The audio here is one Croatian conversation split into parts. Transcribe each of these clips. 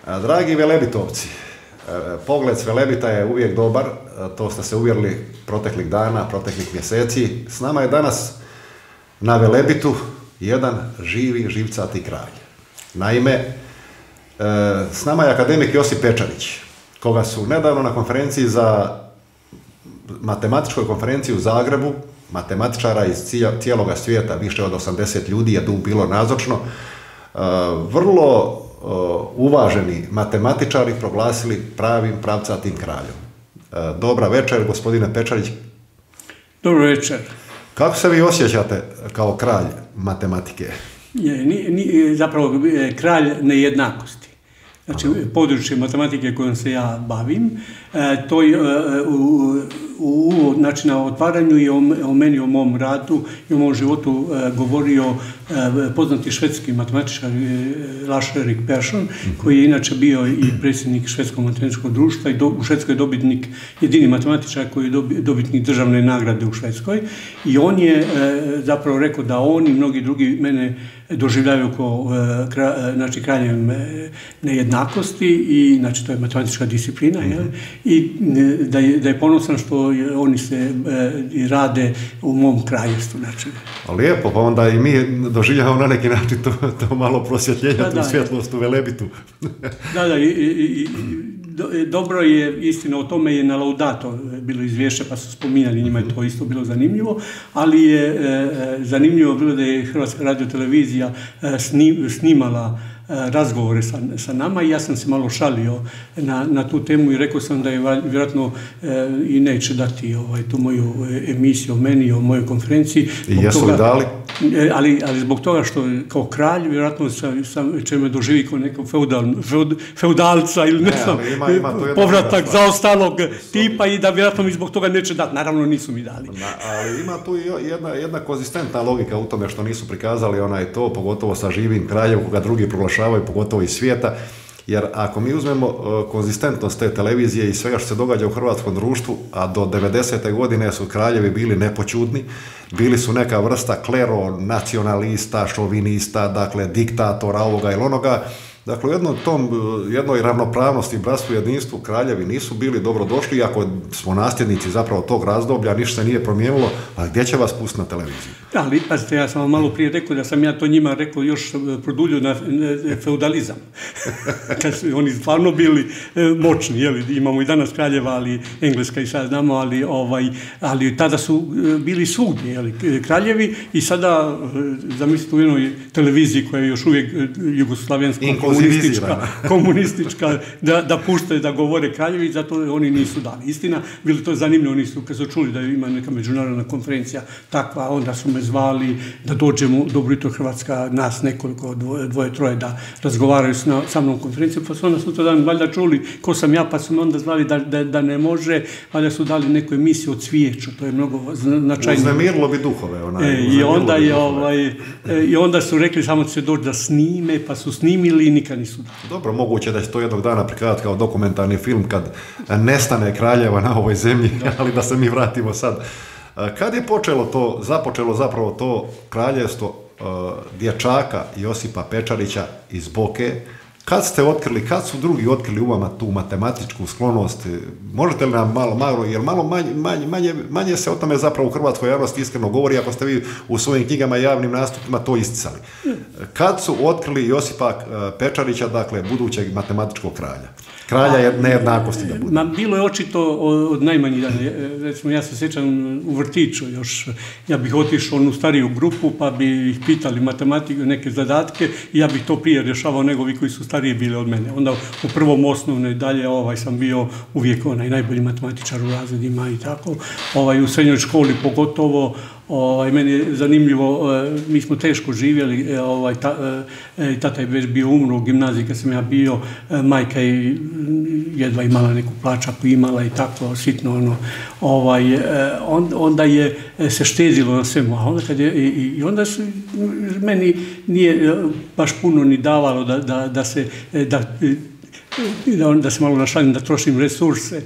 Dragi Velebitovci, pogled s Velebita je uvijek dobar, to ste se uvjerili proteklih dana, proteklih mjeseci. S nama je danas na Velebitu jedan živi, živcati kralj. Naime, s nama je akademik Josip Pečarić, koga su nedavno na konferenciji matematičkoj konferenciji u Zagrebu, matematičara iz cijeloga svijeta, više od 80 ljudi je tu bilo nazočno, vrlo uvaženi matematičari proglasili pravim pravcatim kraljom. Dobra večer, gospodine Pečarić. Dobro večer. Kako se vi osjećate kao kralj matematike? Zapravo kralj nejednakosti. Znači, područje matematike kojom se ja bavim, to je znači, na otvaranju i o meni, o mom radu i o mom životu govorio poznati švedski matematičar Lars-Erik Persson, koji je inače bio i predsjednik Švedskog matematičkog društva i u Švedskoj dobitnik, jedini matematičar koji je dobitnik državne nagrade u Švedskoj. I on je zapravo rekao da on i mnogi drugi mene doživljavaju kao znači, kraljem nejednakosti i znači to je matematička disciplina i da je ponosan što oni se rade u mom kraljevstvu. Znači. Lijepo, pa onda i mi doživljavamo na neki način to malo prosvjetljenja, tu svjetlost u Velebitu. Dobro je, istina, o tome je na Laudato bilo izvješće, pa su spominjali, njima je to isto bilo zanimljivo, ali je zanimljivo bilo da je Hrvatska radiotelevizija snimala razgovore sa nama i ja sam se malo šalio na tu temu i rekao sam da je vjerojatno i neće dati tu moju emisiju o meni i o mojoj konferenciji. I jesu li dali? Ali zbog toga što kao kralj vjerojatno će me doživi kao nekog feudalca ili ne znam, povratak zaostalog tipa i da vjerojatno mi zbog toga neće dati. Naravno nisu mi dali. Ali ima tu jedna konzistentna logika u tome što nisu prikazali to, pogotovo sa živim kraljem koga drugi proglašavaju, pogotovo iz svijeta. Jer ako mi uzmemo konzistentnost te televizije i svega što se događa u hrvatskom društvu, a do 90. godine su kraljevi bili nepoćudni, bili su neka vrsta kleronacionalista, šovinista, dakle diktatora ovoga ili onoga. Dakle, u jednoj ravnopravnosti, bratstvu i jedinstvu kraljevi nisu bili dobrodošli, iako smo nasljednici zapravo tog razdoblja, ništa se nije promijenilo, a gdje će vas pustiti na televiziju? Da, ali pazite, ja sam vam malo prije rekao da sam ja to njima rekao još produljio na feudalizam. Kad su oni stvarno bili moćni, imamo i danas kraljeva, ali Engleska i sad znamo, ali tada su bili svugdje, kraljevi i sada, zamislite u jednoj televiziji koja je još uvijek jugoslavenska, komunistička, da puštaju da govore kraljevi, zato oni nisu dali. Istina, bilo to zanimljivo, oni su, kad su čuli da ima neka međunarodna konferencija takva, onda su me zvali da dođemo, Dobro jutro Hrvatska, nas nekoliko, dvoje, troje, da razgovaraju sa mnom konferencijom, pa su onda sutradan valjda čuli ko sam ja, pa su me onda zvali da ne može, valjda su dali neku emisiju o cvijeću, to je mnogo značajnije. Uznemirilo bi duhove. I onda su rekli samo će se doći da snime, pa su snimili i nikad nisu dali. Dobro, moguće da će to jednog dana prikazati kao dokumentarni film kad nestane kraljeva na ovoj zemlji, ali da se mi vratimo sad. Kad je započelo zapravo to kraljevstvo dječaka Josipa Pečarića iz Boke, kad ste otkrili, kad su drugi otkrili u vama tu matematičku sklonost? Možete li nam malo, jer malo manje se o tome zapravo u hrvatskoj javnosti iskreno govori, ako ste vi u svojim knjigama i javnim nastupima to isticali. Kad su otkrili Josipa Pečarića, dakle, budućeg matematičkog kralja nejednakosti da bude? Bilo je očito od najmanjih dana. Recimo, ja se sjećam u vrtiću još, ja bih otišao u stariju grupu, pa bi ih pitali matematiku, neke zadatke, i ja bih to prije rješavao nego vi koji su stariji bili od mene. Onda u prvom osnovnoj dalje sam bio uvijek najbolji matematičar u razredima i tako. U srednjoj školi pogotovo. Meni je zanimljivo, mi smo teško živjeli, tata je već bio umro u gimnaziji kad sam ja bio, majka je jedva imala neku plaćaku, imala i tako sitno, onda je se štedilo na svemu, a onda meni nije baš puno ni davalo da da se malo našalim, da trošim resurse,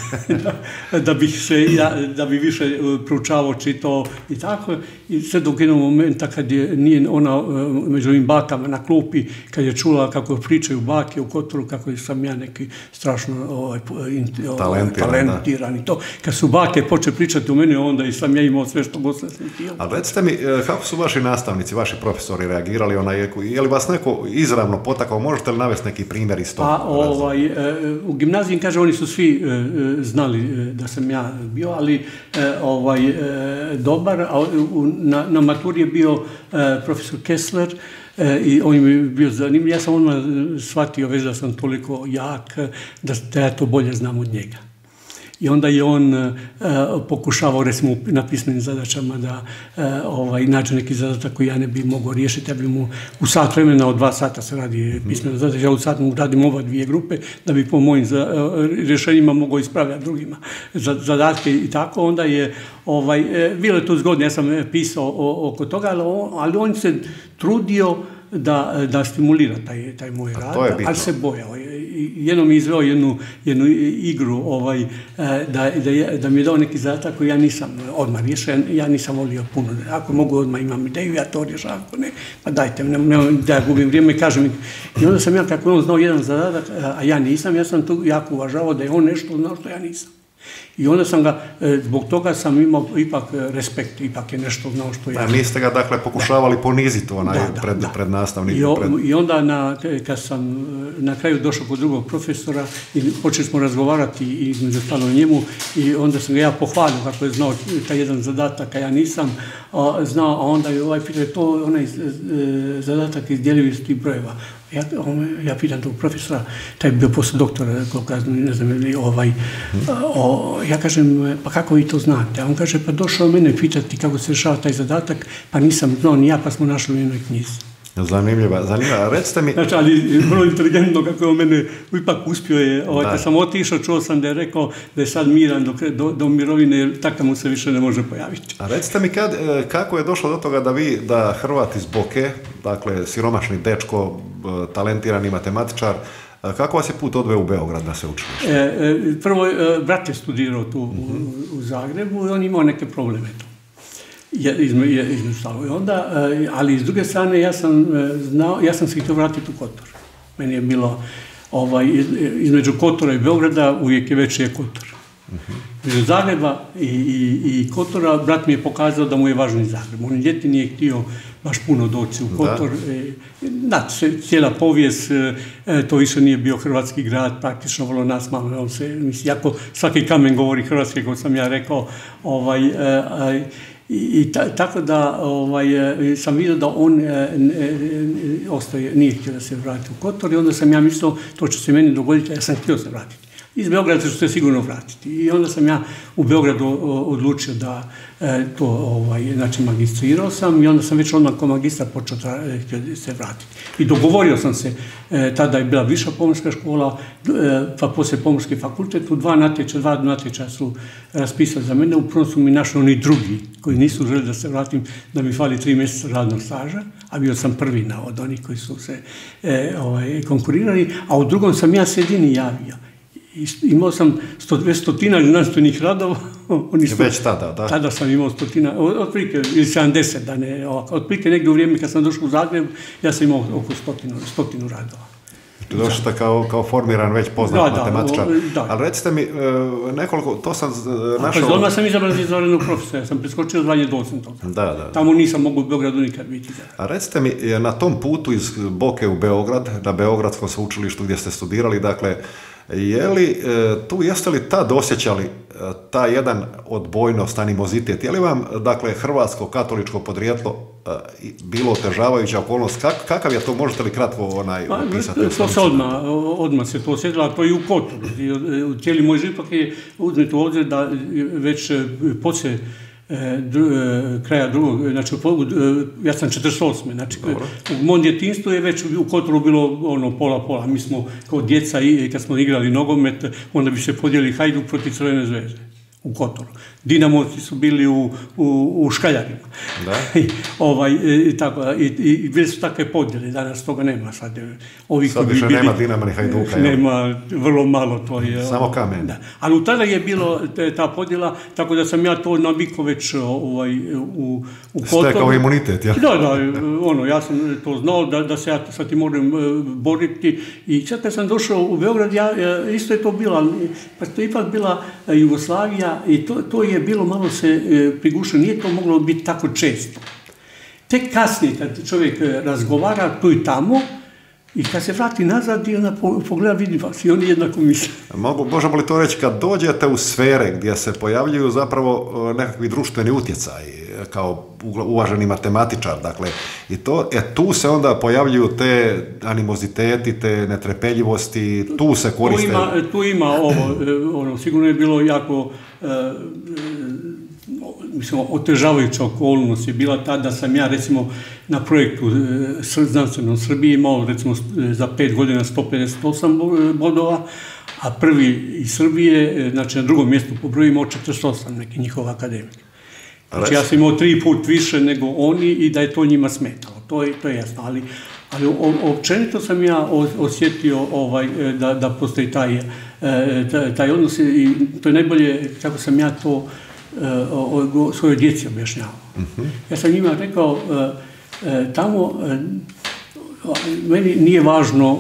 da bi više proučavao, čitao i tako. I sve dok jednog momenta kad nije ona među ovim bakama na klupi, kad je čula kako pričaju bake u Kotoru, kako sam ja neki strašno talentiran i to. Kad su bake počeli pričati u mene, onda i sam ja imao sve što god sam htio. Ali recite mi, kako su vaši nastavnici, vaši profesori reagirali? Je li vas neko izravno potakao? Možete li navesti neki primjer iz toga? U gimnaziji, kaže, oni su svi znali da sam ja bio, ali dobar. Na maturi je bio profesor Kessler i on mi je bio zanimljiv. Ja sam odmah shvatio već da sam toliko jak da ja to bolje znam od njega. I onda je on pokušavao, recimo, na pismenim zadaćama da nađe neki zadatak koji ja ne bi mogao riješiti. Ja bi mu u sat vremena, od 2 sata se radi pismena zadaća, ja u sat mu radim ova 2 grupe da bi po mojim rješenjima mogao ispravljati drugima zadatke i tako. Onda je, bilo je to zgodno, ja sam pisao oko toga, ali on se trudio da stimulira taj moj rad, ali se bojao. Jednom mi izveo jednu igru da mi je dao neki zadatak koji ja nisam odmah riješio, ja nisam volio puno. Ako mogu odmah imam ideju, ja to rješavam, ako ne, pa dajte mi, da ja gubim vrijeme, kažem. I onda sam ja, kako je on znao jedan zadatak, a ja nisam, ja sam to jako uvažavao da je on nešto znao što ja nisam. I onda sam ga, zbog toga sam imao ipak respekt, ipak je nešto znao što ja... Niste ga, dakle, pokušavali poniziti pred nastavnikom? I onda, kad sam na kraju došao kod drugog profesora i počeli smo razgovarati između stalo njemu, i onda sam ga ja pohvalio kako je znao taj jedan zadatak, a ja nisam znao, a onda je pitao, to je onaj zadatak izdjeljivosti brojeva. Ja pitam tog profesora, taj je bio posle doktora, ne znam, ja kažem, pa kako vi to znate? A on kaže, pa došao mene pitati kako se rješava taj zadatak, pa nisam znao ni ja, pa smo našli u jednoj knjizi. Zanimljivo. Recite mi... Znači, ali vrlo inteligentno kako je on mene ipak uspio je. Kad sam otišao, čuo sam da je rekao da je sad miran do mirovine, jer takav mu se više ne može pojaviti. A recite mi, kako je došlo do toga da Hrvat iz Boke, dakle siromašni dečko, talentirani matematičar, kako vas je put odveo u Beograd da se učilište? Prvo, brat je studirao tu u Zagrebu i on imao neke probleme tu. Između stalo. Ali s druge strane, ja sam se htio vratiti u Kotor. Meni je bilo, između Kotora i Beograda uvijek je veći je Kotor. Između Zagreba i Kotora, brat mi je pokazao da mu je važno i Zagreb. On ljeti nije htio baš puno doći u Kotor. Da, cijela povijest, to više nije bio hrvatski grad, praktično vrlo nas malo. Jako svaki kamen govori hrvatski, kako sam ja rekao. I tako da sam vidio da on nije htio da se vrati u Kotor, i onda sam ja mislio, to će se meni dogoditi, a ja sam htio se vratiti. Iz Beograda ću se sigurno vratiti. I onda sam ja u Beogradu odlučio da to, znači magistrirao sam, i onda sam već odmah kao magistar počeo se vratiti. I dogovorio sam se, tada je bila viša pomorska škola, pa poslije pomorski fakultet, dva natječaja su raspisali za mene. Upravo su mi našli oni drugi koji nisu želi da se vratim, da mi fali 3 mjeseca radnog staža, a bio sam prvi od onih koji su se konkurirali, a u drugom sam ja se jedini javio. Imao sam 100 znanstvenih radova. Već tada, da? Tada sam imao 100, otprilike, ili 70, da ne, otprilike negdje u vrijeme kad sam došao u Zagreb, ja sam imao oko 100 radova. Došli ste kao formiran, već poznat matematičar. Ali recite mi, nekoliko, to sam našao... Pa odmah sam izabran za izvanrednog profesora, ja sam preskočio zvanje docenta. Da. Tamo nisam mogao u Beogradu nikad biti. A recite mi, na tom putu iz Boke u Beograd, na Beogradskom sveučilištu gdje ste studirali, dakle, jeste li tad osjećali taj jedan odbojnost, animozitet? Je li vam, dakle, hrvatsko katoličko podrijetlo bilo otežavajuća okolnost? Kakav je to, možete li kratko opisati? To se odmah se to osjetilo, a to i u Kotoru. Cijeli moj život je, uzmite u obzir da već poslije kraja drugog, znači ja sam 48. Znači u mom djetinjstvu je već u Kotoru bilo pola. Mi smo kao djeca, i kad smo igrali nogomet, onda bi se podijeli Hajduk protiv Crvene zvezde. u Kotoru. Dinamovci su bili u Škaljarima. I bili su takve podjele, danas toga nema sad. Sad više nema Dinama ni Hajduka. Nema, vrlo malo to je. Samo Kamen. Ali tada je bilo ta podjela, tako da sam ja to navikao već u Kotoru. Stekao imunitet, ja? Da, ja sam to znao da se ja sad ti moram boriti. I sad kad sam došao u Beograd, isto je to bilo, pa to je ipak bila Jugoslavija i to je bilo, malo se prigušilo, nije to moglo biti tako često. Tek kasnije, kad čovjek razgovara tu i tamo, i kad se vrati nazad i onda pogleda, vidi vas i oni jednako misle. Možemo li to reći, kad dođete u sfere gdje se pojavljuju zapravo nekakvi društveni utjecaj, kao uvaženi matematičar, dakle, i tu se onda pojavljuju te animoziteti, te netrpeljivosti, tu se koriste. Tu ima ovo, sigurno je bilo jako, otežavajuća okolnost je bila ta da sam ja, recimo, na projektu znanstvenom Srbiji imao, recimo, za 5 godina 158 bodova, a prvi iz Srbije, znači na drugom mjestu po broju imao 48, neki njihov akademik. Znači ja sam imao 3 put više nego oni i da je to njima smetalo, to je jasno, ali općenito sam ja osjetio da postoji taj odnos i to je najbolje kako sam ja to svojoj djeci objašnjavao. Ja sam njima rekao, tamo meni nije važno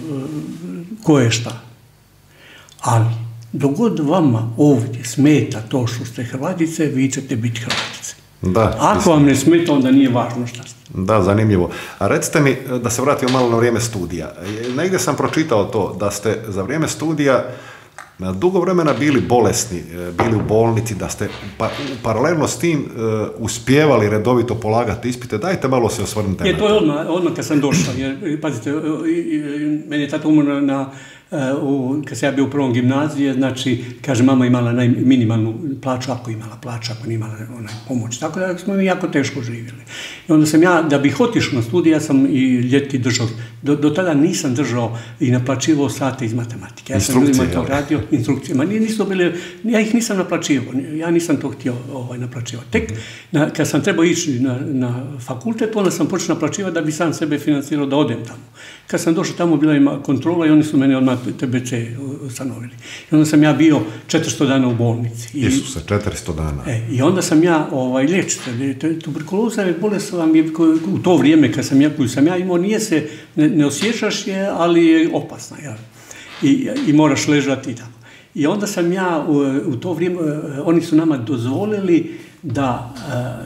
ko je šta, ali dok god vama ovdje smeta to što ste Hrvatice, vi ćete biti Hrvatice. Ako vam ne smeta, onda nije važno šta ste. Da, zanimljivo. A recite mi, da se vratimo malo na vrijeme studija. Negdje sam pročitao to, da ste za vrijeme studija dugo vremena bili bolesni, bili u bolnici, da ste paralelno s tim uspijevali redovito polagati ispite. Dajte malo se osvrnite na to. To je odmah kad sam došao, jer pazite, meni je tata umro kad sam ja bio u prvom gimnazije, znači, kaže, mama imala minimalnu plaću, ako imala plaću, ako nije imala pomoć. Tako da smo mi jako teško živjeli. I onda sam ja, da bih otišao na studij, ja sam i ljeti držao, do tada nisam držao i naplaćivao sate iz matematike. Ja sam ljudima to radio, instrukcijama. Ja ih nisam naplaćivao, ja nisam to htio naplaćivati. Tek kad sam trebao ići na fakultet, onda sam počeo naplaćivati da bi sam sebe financirao da odem tamo. Kad sam došao tamo, bila ima kontrola i oni su mene odmah TBC ustanovili. I onda sam ja bio 400 dana u bolnici. Isuse, 400 dana. I onda sam ja liječitelj. Tuberkuloza je bolest vam je u to vrijeme koju sam ja imao, ne osjećaš je, ali je opasna. I moraš ležati i tako. I onda sam ja u to vrijeme, oni su nama dozvolili da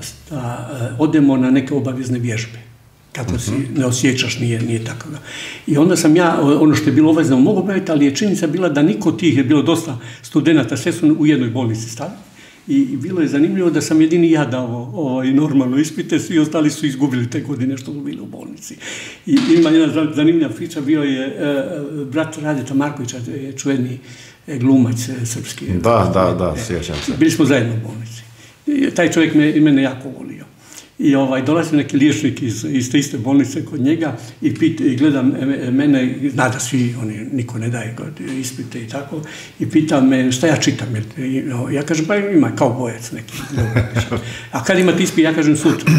odemo na neke obavezne vježbe. Kako si ne osjećaš, nije tako. I onda sam ja, ono što je bilo obavezno, mogu obaviti, ali je činjenica bila da niko tih, je bilo dosta studenata, sve su u jednoj bolnici stali. I bilo je zanimljivo da sam jedini ja dao normalno ispite, svi ostali su izgubili te godine što su bili u bolnici. I ima jedna zanimljiva priča, bio je brat Radeta Markovića, čuveni glumac srpski. Da, sjećam se. Bili smo zajedno u bolnici. Taj čovjek mene jako volio. I dolazi neki liječnik iz te iste bolnice kod njega i gleda mene, zna da svi, niko ne daje ispite i tako, i pita me šta ja čitam. Ja kažem, pa ima kao bojac neki. A kad imate ispit, ja kažem sutra.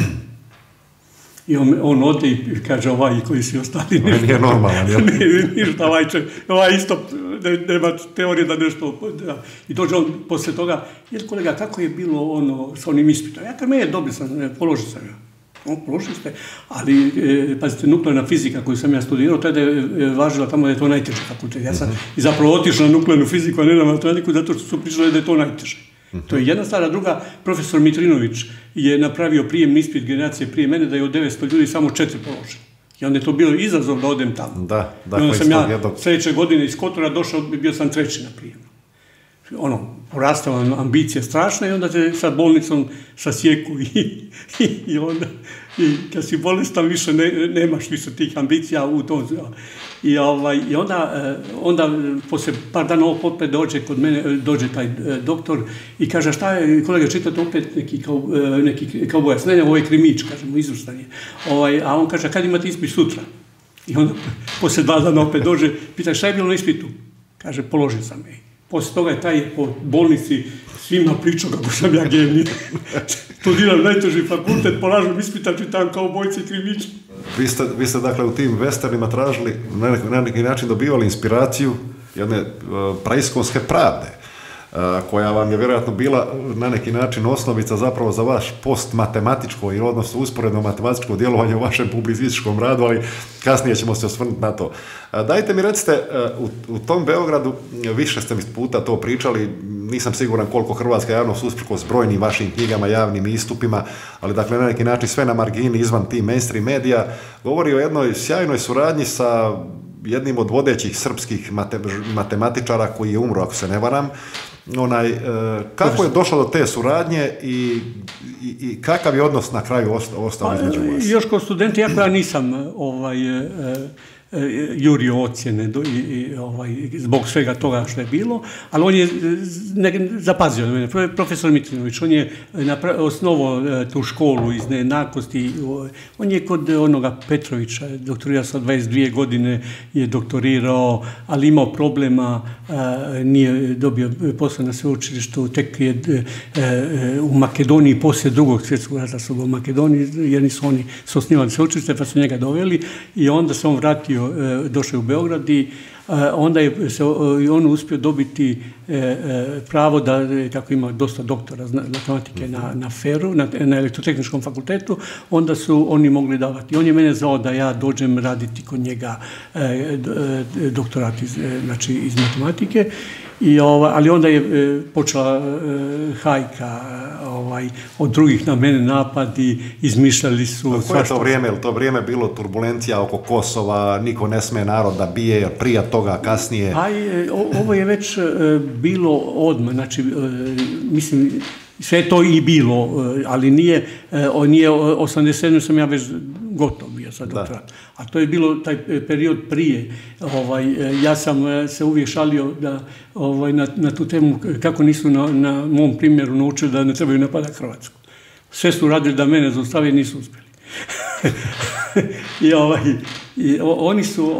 I on ode i kaže, koji si ostali. Nije normalan, jel? Ništa, isto, nema teorije da nešto... I dođe on poslije toga, kolega, kako je bilo sa onim ispitom? Ja kažem, dobro sam, položio sam ja. Položili ste, ali, pazite, nuklearna fizika koju sam ja studirao, tada je važila tamo da je to najteže fakultet. Ja sam i zapravo otišao na nuklearnu fiziku, a ne na matematiku, zato što su pričali da je to najteže. To je jedna stvar, a druga, profesor Mitrinović je napravio prijemni ispit generacije prije mene da je od 900 ljudi samo 4 položili. I onda je to bilo izazov da odem tamo. I onda sam ja sljedeće godine iz Kotora došao, bio sam 3. na prijemu. Porastala ambicija strašna i onda te sa bolnicom sasjeku i onda, kad si bolestan više nemaš više tih ambicija u tom. I onda poslije par dana opet dođe taj doktor i kaže, šta je, kolega, čitate opet neki kaubojac, ne, ovo je krimić, kažemo, izvrstan je. A on kaže, kad imate ispit sutra? I onda poslije 2 dana opet dođe, pita, šta je bilo na ispitu? Kaže, položio sam je. Poslije toga je taj po bolnici svima pričao kako sam ja genij. Studiram najteži fakultet, polažem ispita, čitam kao bojci krivični. Vi ste dakle u tim westernima tražili, na neki način dobivali inspiraciju jedne praiskonske pravde, koja vam je vjerojatno bila na neki način osnovica zapravo za vaš postmatematičko i odnosno usporedno matematičko djelovanje u vašem publicističkom radu, ali kasnije ćemo se osvrnuti na to. Dajte mi recite, u tom Beogradu, više ste mi puta to pričali, nisam siguran koliko hrvatska javnost usprkos brojnim vašim knjigama, javnim istupima, ali dakle na neki način sve na margini izvan tih mainstream medija, govori o jednoj sjajnoj suradnji sa jednim od vodećih srpskih matematičara koji je umro, ako se ne varam. Kako je došlo do te suradnje i kakav je odnos na kraju ostao između vas? Još kao student, iako ja nisam jurio ocjene zbog svega toga što je bilo, ali on je zapazio na mene, profesor Mitrinović, on je osnovao tu školu iz nejednakosti, on je kod onoga Petrovića, doktorirao sa 22 godine, je doktorirao, ali imao problema, nije dobio posao na sveučilištu, tek je u Makedoniji, poslije drugog svjetskog rata su ga u Makedoniji, jer nisu oni osnivali sveučilište, pa su njega doveli i onda se on vratio, došao u Beograd i onda je on uspio dobiti pravo da, kako ima dosta doktora matematike na FER-u, na elektrotehničkom fakultetu, onda su oni mogli davati. On je mene zvao da ja dođem raditi kod njega doktorat iz matematike. Ali onda je počela hajka od drugih na mene napadi, izmišljali su... Koje je to vrijeme? Je to vrijeme bilo turbulencija oko Kosova, niko ne sme narod da bije, prije toga, kasnije? Ovo je već bilo odmah, znači, mislim, sve to i bilo, ali nije 87. sam ja već gotov bio sa doktoratom. A to je bilo taj period prije. Ja sam se uvijek šalio na tu temu kako nisu na mom primjeru naučili da ne trebaju napadati Hrvatsku. Sve su radili da mene zaustave i nisu uspjeli. I oni su,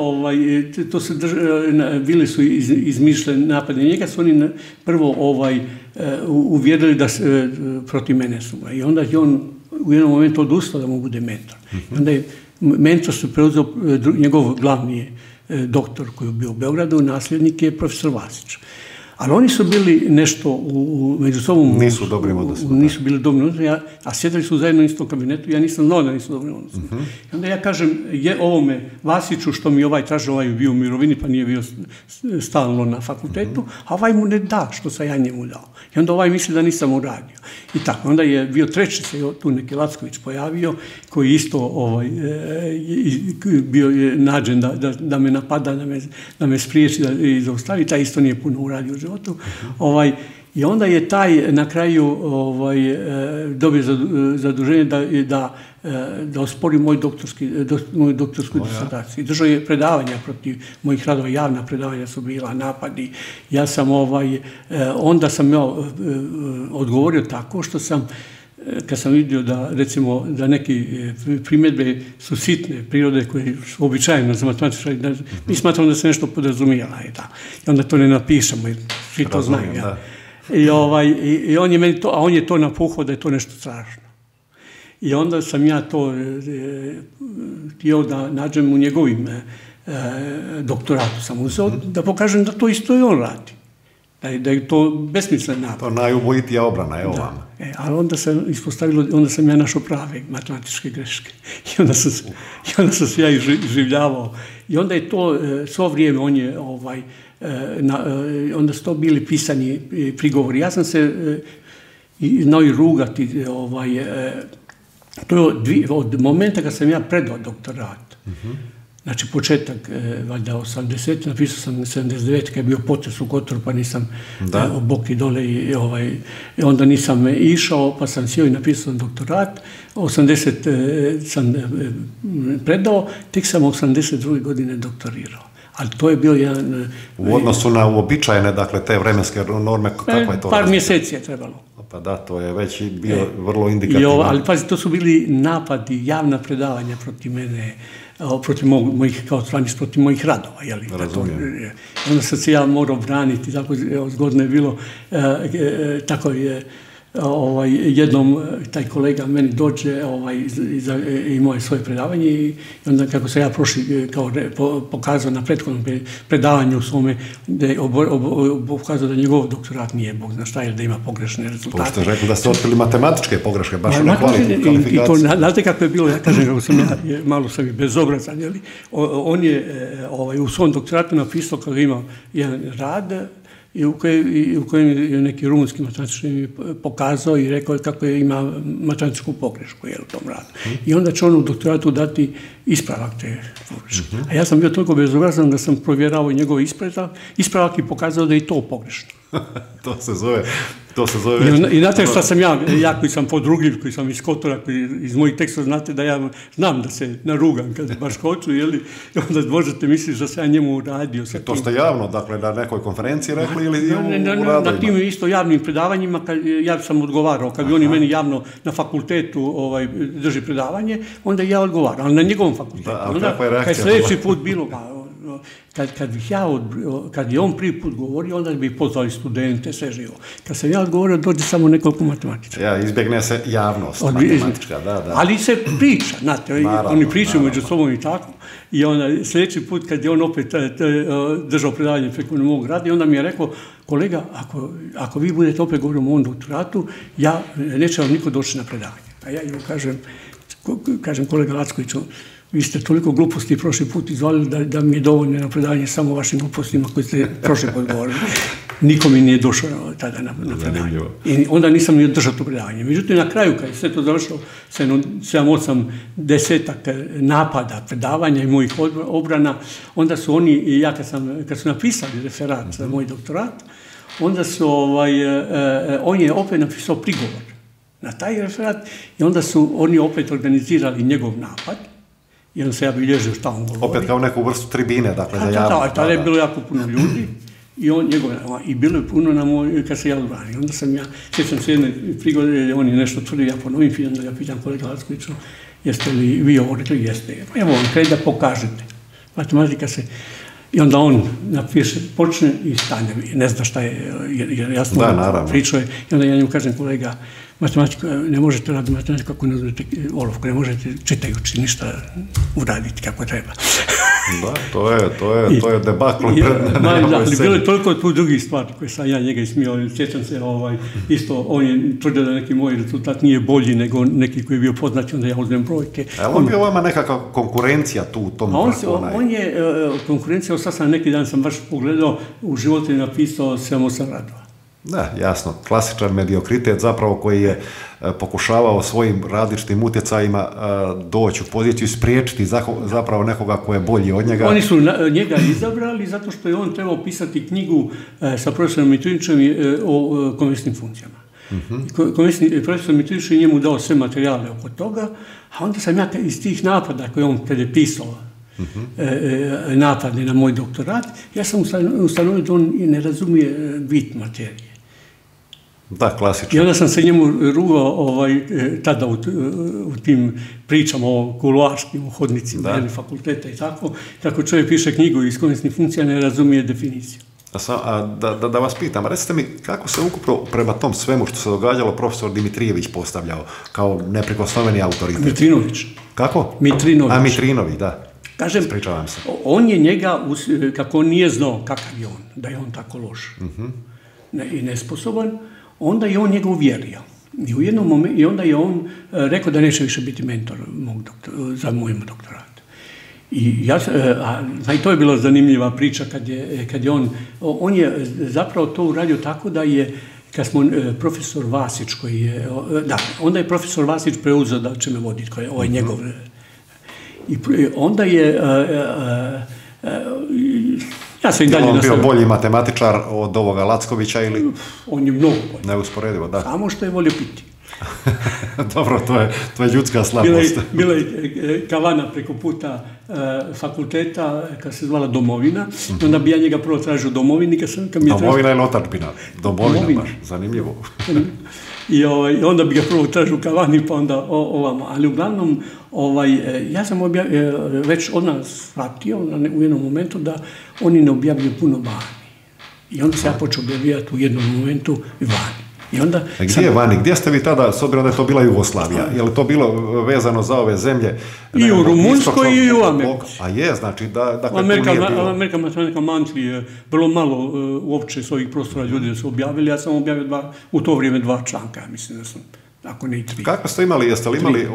bili su izmišljeni napadi. Njega su oni prvo uvjerili da protiv mene su. I onda je on u jednom momentu odustao da mu bude mentor. I onda je mentor se preuzeo, njegov glavni doktor koji je bio u Beogradu, nasljednik je profesor Vasić. Ali oni su bili nešto među sobom... Nisu dobrim odnosima. Nisu bili dobrim odnosima, a sjedili su zajedno u istom kabinetu, ja nisam znao da nisu dobrim odnosima. I onda ja kažem, ovome Vasiću što mi traži, je bio u mirovini, pa nije bio stalno na fakultetu, a ovaj mu ne da što sam ja njemu dao. I onda misli da nisam uradio. I tako, onda je bio treći se tu neki Lacković pojavio, koji isto bio nađen da me napada, da me spriječi i zaustavi, taj isto nije puno uradio u životu. I onda je taj na kraju dobio zaduženje da ospori moju doktorsku disertaciju. Držao je predavanja protiv mojih radova, javna predavanja su bila, napadi. Ja sam onda sam odgovorio tako što sam, kad sam vidio da, recimo, da neke primjedbe su sitne prirode koje su običajne za matematičari, mi smatramo da se nešto podrazumijela i onda to ne napišemo, jer svi to znaju. I on je meni to, a on je to napuhao da je to nešto strašno. I onda sam ja to htio da nađem u njegovim doktoratu, sam uzeo da pokažem da to isto i on radi. Da je to besmislen napad. To najubojitija obrana, evo vam. Ali onda sam ispostavilo, onda sam ja našao prave matematičke greške. I onda sam se ja iživljavao. I onda je to, svo vrijeme on je, onda su to bili pisani prigovori. Ja sam se znao i rugati, to je od momenta kad sam ja predao doktorat. Znači, početak, valjda, 80, napisao sam 79, kad je bio potres u Kotoru, pa nisam bok i dole i onda nisam išao, pa sam sjeo i napisao doktorat. 80 sam predao, tek sam 82. godine doktorirao. Ali to je bio jedan... U odnosu na uobičajene, dakle, te vremenske norme, kakva je to razlika? Par mjeseci je trebalo. Pa da, to je već bio vrlo indikativno. Ali pazi, to su bili napadi, javna predavanja protiv mene, protiv mojih, kao stranis, protiv mojih radova. Razumijem. Onda sad se ja morao braniti, tako zgodno je bilo, tako je, jednom taj kolega meni dođe imao je svoje predavanje i onda kako se ja prošli, kao pokazao na prethodnom predavanju u svome, pokazao da njegov doktorat nije Bog zna šta, jer da ima pogrešne rezultate. To ste rekli da ste otkrili matematičke pogreške, baš na kvalifikaciju. I to, znate kako je bilo, ja kažem, kako sam ja, malo sam i bezobrazan, on je u svom doktoratu napisao kako ima jedan rad, i u kojem je neki rumunski matematičar pokazao i rekao kako ima matematičku pogrešku u tom radu. I onda će on u doktoratu dati ispravak te pogreške. A ja sam bio toliko bezobrazan da sam provjeravao njegov ispravak i pokazao da je i to pogrešno. To se zove već... I znate šta sam ja koji sam podrugljiv, koji sam iz Kotora, koji iz mojih tekstova znate da ja znam da se narugam kad baš hoću, i onda možete misliti da sam ja njemu uradio. To ste javno, dakle, na nekoj konferenciji rekli ili u radovima? Na tim isto javnim predavanjima, ja sam odgovarao, kad bi oni meni javno na fakultetu drži predavanje, onda ja odgovaram, ali na njegovom fakultetu. Onda, kad je sljedeći put bilo, kad je on prvi put govorio, onda bi pozvali studente, sve živo. Kad sam ja odgovorio, dođe samo nekoliko matematičara. Izbjegne se javnost matematička, da. Ali se priča, znate, oni pričaju među sobom i tako. I onda sljedeći put, kad je on opet držao predavanje preko mog rada, i onda mi je rekao, kolega, ako vi budete opet govorili o mom doktoratu, neće vam niko doći na predavanje. A ja im kažem kolega Lackoviću, vi ste toliko gluposti prošli put izvalili da mi je dovoljno na predavanje samo vašim glupostima koje ste prošli put govorili. Niko mi nije došao tada na predavanje. I onda nisam ni održao to predavanje. Međutim, na kraju, kad je sve to završilo, 7-8 desetak napada, predavanja i mojih obrana, onda su oni, i ja kad su napisali referat za moj doktorat, onda su, on je opet napisao prigovor na taj referat i onda su oni opet organizirali njegov napad. I onda se ja bilježio šta on govori. Opet kao neku vrstu tribine, dakle, za javnost. Da, tada je bilo jako puno ljudi i bilo je puno na moj, kad se ja odbranio. Onda sam sjećam se jedne prigode, on je nešto tvrdio, ja ponovim film, da ja pitam kolega Lackoviću, jeste li vi ovo rekli? Jeste. Evo, on kredi da pokažete. Matematika se... I onda on napiše, počne i stane, ne zna šta je, jer jasno pričao je. I onda ja njemu kažem, kolega, matematika, ne možete raditi matematiku ako ne uzmete olovku, ne možete čitajući ništa uraditi kako treba. Da, to je debakl pred nekoj sceni. Bilo je toliko tu drugih stvari koje sam ja njega ismijao. Sjećam se, isto, on je tvrdio da neki moj rezultat nije bolji nego neki koji je bio poznat, onda ja uzmem brojke. Ali on bio vama nekakva konkurencija tu u tom vrhu? On je konkurencija, sad sam neki dan sam baš pogledao, u životu je napisao 7-8 radova. Da, jasno, klasičan mediokritet zapravo koji je pokušavao svojim različitim utjecajima doći u poziciju i spriječiti zapravo nekoga ko je bolji od njega. Oni su njega izabrali zato što je on trebao pisati knjigu sa profesorom Mitrinićem o konveksnim funkcijama. Profesor Mitrinić je njemu dao sve materijale oko toga, a onda sam ja iz tih napada koje on kada je pisao napade na moj doktorat, ja sam ustanovio da on ne razumije bit materije. Da, klasično. I onda sam se njemu rugao tada u tim pričama o kuluarskim, o hodnicima fakulteta i tako, kako čovjek piše knjigu iz konveksnih funkcija ne razumije definiciju. Da vas pitam, recite mi kako se ukupno prema tom svemu što se događalo profesor Dimitrijević postavljao kao neprikosnoveni autoritet? Mitrinović. Kako? Mitrinović. Mitrinović, da. Kažem, on je njega, kako on nije znao kakav je on, da je on tako loš i nesposoban, onda je on njega uvjerio. I u jednom momentu, i onda je on rekao da neće više biti mentor za moj doktorat. I to je bila zanimljiva priča kad je on je zapravo to uradio tako da je, kad smo profesor Vasić koji je, onda je profesor Vasić preuzeo da će me voditi, koji je ovaj njegov. I onda je, ja sam i dalje nastavio. On bio bolji matematičar od ovoga Lackovića ili? On je mnogo bolji. Neusporedivo, da. Samo što je volio piti. Dobro, to je ljudska slabost. Bila je kavana preko puta fakulteta, kad se zvala Domovina, onda bi ja njega prvo tražio u Domovini. Domovina je otadžbina. Domovina baš, zanimljivo. I onda bi ga prvo tražio u kavani, pa onda ovamo. Ali uglavnom, ja sam već od nas shvatio u jednom momentu da oni ne objavljuju puno vani. I onda se ja počeo objavljivati u jednom momentu vani. Gdje je vani? Gdje ste vi tada, s obzirom da je to bila Jugoslavija? Je li to bilo vezano za ove zemlje? I u Rumunjskoj i u Americi. A je, znači da Amerika Mathematical Monthly je vrlo malo uopće s ovih prostora ljudi da su objavili. Ja sam objavio u to vrijeme 2 članka, mislim da sam, ako ne i 3. Kako ste imali, jeste li imali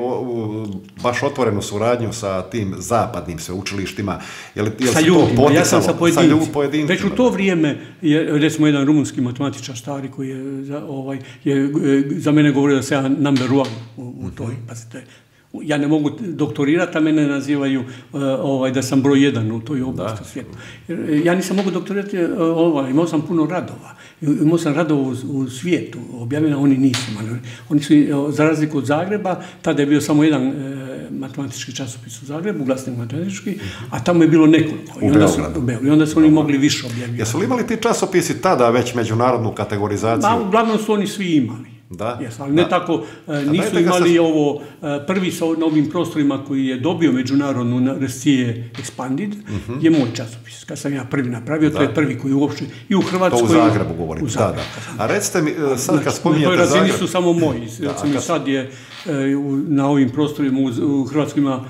baš otvorenu suradnju sa tim zapadnim sveučilištima? Sa ljudima, ja sam sa pojedincima. Već u to vrijeme je, recimo, jedan rumunski matematičar stari koji je za mene govorio da se ja number one u toj, pazite, ja ne mogu doktorirati, a mene nazivaju da sam broj 1 u toj oblasti u svijetu. Ja nisam mogu doktorirati, imao sam puno radova. Imao sam radova u svijetu, objavljena, oni nisu. Oni su, za razliku od Zagreba, tada je bio samo jedan matematički časopis u Zagrebu, Glasnik matematički, a tamo je bilo nekoliko. I onda su oni mogli više objavljati. Jesu li imali ti časopisi tada već međunarodnu kategorizaciju? Uglavnom su oni svi imali. Ali ne tako, nisu imali ovo, prvi na ovim prostorima koji je dobio međunarodnu Rescije Expanded, je moj časopis. Kad sam ja prvi napravio, to je prvi koji uopšte, i u Hrvatskoj. To u Zagrebu govorim, da. A recite mi, sad kad spominjete Zagreb. Na toj razini su samo moji. Recimo sad je na ovim prostorima u Hrvatskoj ima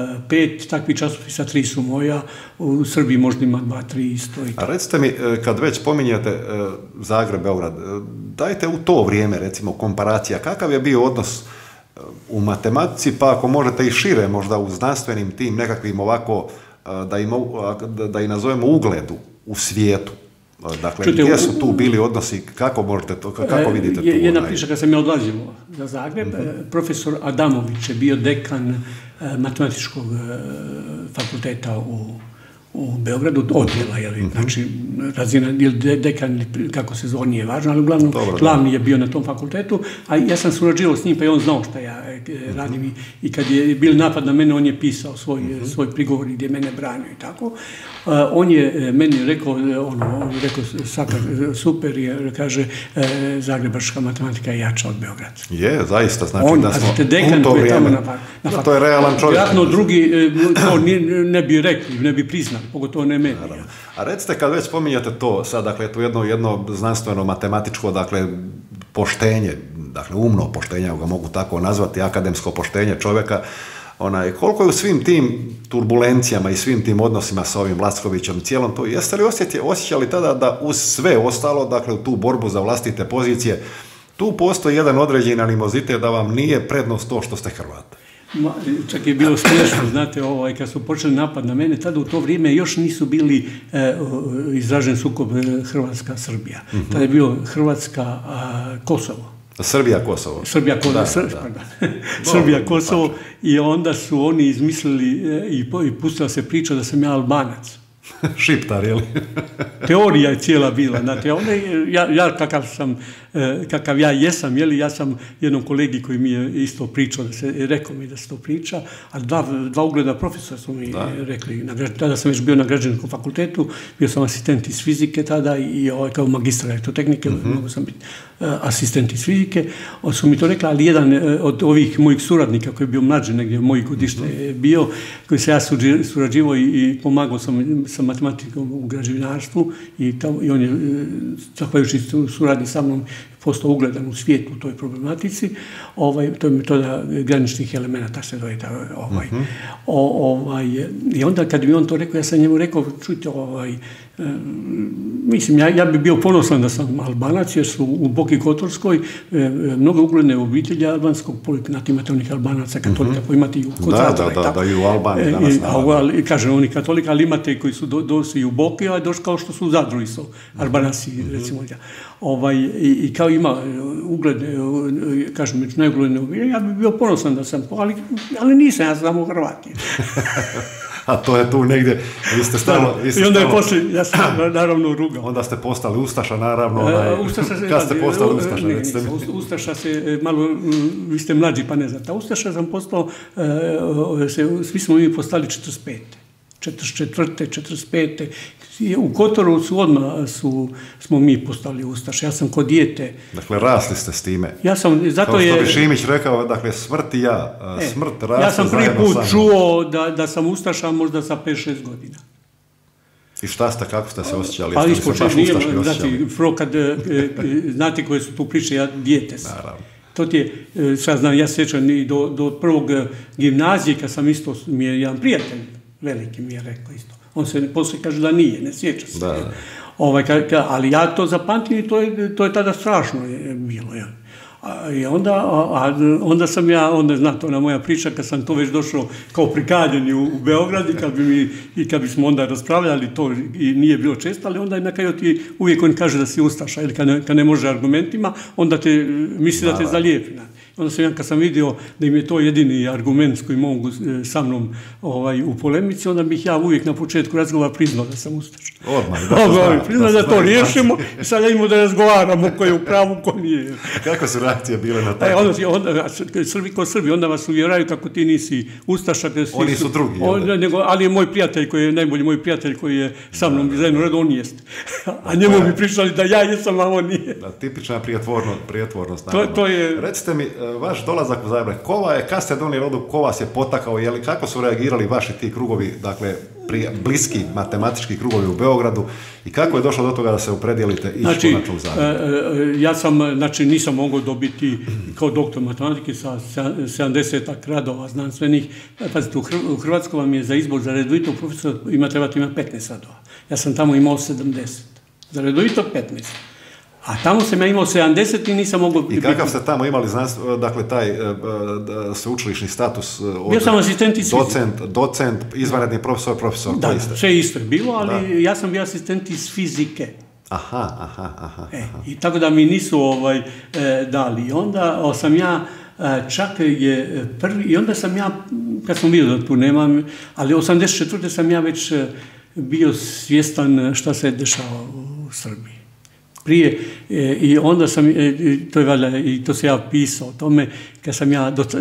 5 takvih časopisa, 3 su moja, u Srbiji možda ima 2, 3 isto. A recite mi, kad već spominjete Zagreb, Beograd, dajte u to vrijeme, recimo, komparacija, kakav je bio odnos u matematici, pa ako možete i šire, možda u znanstvenim tim nekakvim ovako, da i nazovemo ugledu u svijetu. Dakle, gdje su tu bili odnosi, kako možete to, kako vidite tu? Jedna priča, kad sam ja odlazio za Zagreb, profesor Adamović je bio dekan matematičkog fakulteta u Beogradu, odjela, znači razina, dekan, kako se zove, nije važno, ali uglavnom glavni je bio na tom fakultetu, a ja sam surađivao s njim, pa je on znao šta ja radim i kad je bil napad na mene, on je pisao svoj prigovor gdje je mene branio i tako. On je meni rekao, super, jer kaže, zagrebačka matematika je jača od Beogradske. Je, zaista, znači da smo u to vrijeme, to je realan čovjek. Vjerojatno drugi to ne bi rekli, ne bi priznali, pogotovo ne meni. A recite, kad već spominjate to sad, dakle, to jedno znanstveno matematičko, dakle, poštenje, dakle, umno poštenje, ga mogu tako nazvati, akademsko poštenje čovjeka, koliko je u svim tim turbulencijama i svim tim odnosima sa ovim Lackovićem, cijelom to, jeste li osjećali tada da uz sve ostalo, dakle, u tu borbu za vlastite pozicije, tu postoji jedan određeni animozitet da vam nije prednost to što ste Hrvat? Čak je bilo smiješno, znate, kad su počeli napad na mene, tada u to vrijeme još nisu bili izražen sukob Hrvatska-Srbija. Tada je bilo Hrvatska-Kosovo. Srbija-Kosovo. Srbija-Kosovo i onda su oni izmislili i pustila se priča da sam ja Albanac. Šiptar, jel? Teorija je cijela bila, znate, ja kakav ja jesam, jeli, ja sam jednom kolegi koji mi je isto pričao, rekao mi da se to priča, a dva ugleda profesora su mi rekli, tada sam već bio na građevinskom fakultetu, bio sam asistent iz fizike tada i kao magistar elektrotehnike, mogu sam biti asistent iz fizike, su mi to rekli, ali jedan od ovih mojih suradnika koji je bio mlađi, negdje mojih godišta je bio, koji se ja surađivao i pomagao sam sa matematikom u građevinarstvu i on je, zahvaljujući suradnji sa mnom, postao ugledan u svijetu u toj problematici. To je metoda graničnih elemenata, se zove. I onda kad mi on to rekao, ja sam njemu rekao, čujte, mislim, ja bi bio ponosan da sam Albanac, jer su u Boki Kotorskoj mnogo ugledne obitelji albanskog poliknati, imate onih Albanaca, katolika, pa imate i u Kotorskoj. Da, i u Albaniji danas. Kaže, oni katolika, ali imate koji su došli i u Boki, a došli kao što su u Zadru isto, Albanasi, recimo. I kao ima ugled, kažem, među najugledne obitelji, ja bi bio ponosan da sam, ali nisam, ja sam samo Hrvati. A to je tu negdje, vi ste stalo... I onda je poslije, ja sam naravno rugao. Onda ste postali ustaša, naravno. Kad ste postali ustaša? Ustaša se malo, vi ste mlađi pa ne znate. A ustaša sam postao, svi smo mi postali 45. 44. 45. U Kotoru su odmah smo mi postali ustaše. Ja sam kod dijete. Dakle, rasli ste s time. Ja sam, zato kao što bi Šimić rekao, dakle, smrt i ja. Smrt raste. Ja sam prvi put čuo da sam ustaša možda sa 5-6 godina. I šta ste, kako ste se osjećali? Pa ispočet nije, znači, znate koje su tu priče, ja dijete sam. Naravno. To ti je, sad znam, ja sjećam i do prvog gimnazije, kad sam isto, mi je jedan prijatelj veliki mi je rekao isto. On se poslije kaže da nije, ne sjeća se. Da. Ali ja to zapamtim i to je tada strašno bilo. Ja. I onda sam ja, onda znate, ona moja priča, kad sam to već došao kao prikaljeni u Beograd i kad bismo onda raspravljali to i nije bilo često, ali onda na kraju ti uvijek on kaže da si ustaša, ili kad ne može argumentima, onda te misli da te zalijepi. Onda sam ja, kad sam vidio da im je to jedini argument s kojim mogu sa mnom u polemici, onda bih ja uvijek na početku razgovora priznao da sam ustaša. Odmah, priznao da to riješimo i sad ja imamo da razgovaramo ko je u pravu, ko nije. Kako su reakcije bile na to? Srbi, onda vas uvjeraju kako ti nisi ustaša. Oni su drugi. Ali je moj prijatelj, koji je najbolji moj prijatelj, koji je sa mnom iz jednog reda, on jeste. A njemu bi pričali da ja jesam, a on nije. Tipična prijatvornost. Recite mi, vaš dolazak u Zagreb, kad ste donijeli odluku, ko vas je potakao, kako su reagirali vaši ti krugovi, dakle, bliski matematički krugovi u Beogradu i kako je došlo do toga da se opredijelite ići konačno u Zagreb? Ja sam, nisam mogao dobiti kao doktor matematike sa 70 radova znanstvenih. Pazite, u Hrvatskoj vam je za izbor za redovitog profesora trebate imati 15 radova. Ja sam tamo imao 70. Za redovito 15. A tamo sam ja imao 70 i nisam mogao... I kakav ste tamo imali, dakle, taj sveučilišni status? Bio sam asistent iz fizike. Docent, izvanredni profesor. Da, sve isto je bilo, ali ja sam bio asistent iz fizike. Aha. I tako da mi nisu dali. I onda sam ja, čak je prvi, i onda sam ja, kad sam vidio da tu nemam, ali 84. sam ja već bio svjestan šta se dešava u Srbiji. Prije, i onda sam, to je valjda, i to se ja pisao o tome, kad sam ja do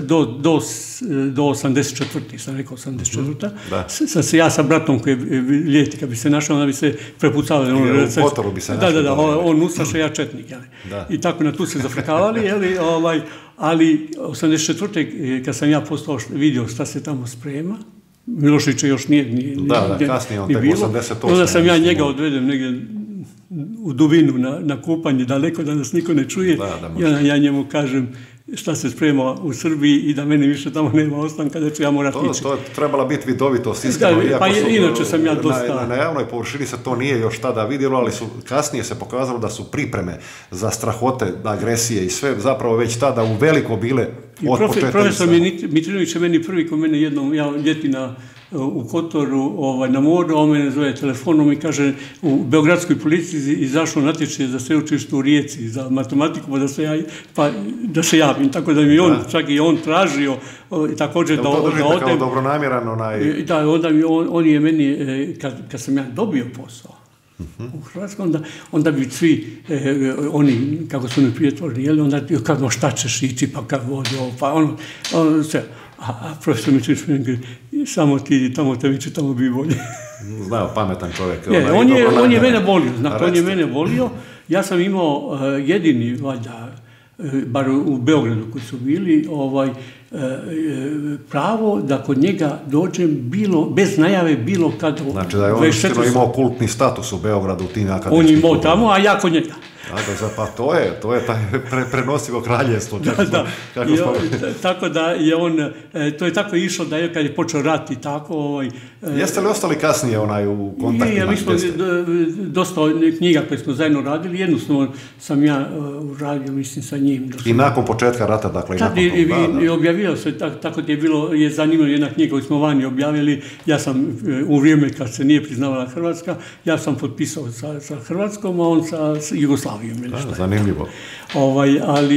84. sam rekao 84. Sam se ja sa bratom koji je ljeti, kad bi se našao, onda bi se prepucavali. U Kotoru bi se našao. Da, on ustaša, ja četnik. I tako na tu se zafrkavali, ali 84. kad sam ja vidio šta se tamo sprema, Miloševića još nije kasnije, on tek 88. Onda sam ja njega odvedem negdje u dubinu na kupanje, daleko da nas niko ne čuje. Ja njemu kažem šta se sprema u Srbiji i da meni više tamo nema ostanka, da ću ja morati ići. To je trebala biti vidovitost, iskreno. Pa inače sam ja dosta... Na javnoj površini se to nije još tada vidjelo, ali kasnije se pokazalo da su pripreme za strahote, agresije i sve zapravo već tada u veliko bile od početka. Profesor Mitrinović je meni prvi ko mene jednom, ja ljeti u Kotoru na moru, on mene zove telefonom i kaže u Beogradskoj policiji izašlo natječaj za sveučilište u Rijeci, za matematiku, da se javim. Tako da mi čak i on tražio također da odem. To držite kao dobronamjeran onaj... Da, onda on je meni, kad sam ja dobio posao u Hrvatskoj, onda bi svi, oni, kako su mi prijatvorili, onda kako šta ćeš ići, pa kako vodi ovo, pa ono, sve. A profesor Mitrić mi kaže, samo ti tamo tebi će tamo bi bolje. Znao, pametan čovjek. On je mene volio, on je mene volio. Ja sam imao jedini, valjda, bar u Beogradu koji su bili, pravo da kod njega dođem bez najave bilo kad... Znači da je on uistinu imao kultni status u Beogradu u tim akademskim... On je imao tamo, a ja kod njega. Pa to je taj prenosivo kraljevstvo. Tako da je on, to je tako išlo da je kad je počeo rat i tako... Jeste li ostali kasnije u kontaktima? Mi smo dosta knjiga koje smo zajedno radili, jednostavno sam ja uradio, mislim, sa njim. I nakon početka rata, dakle, i nakon toga. I objavio se, tako je zanimljivo jedna knjiga koju smo vani objavili, ja sam u vrijeme kad se nije priznavala Hrvatska, ja sam potpisao sa Hrvatskom, a on sa Jugoslavijom. Zanimljivo.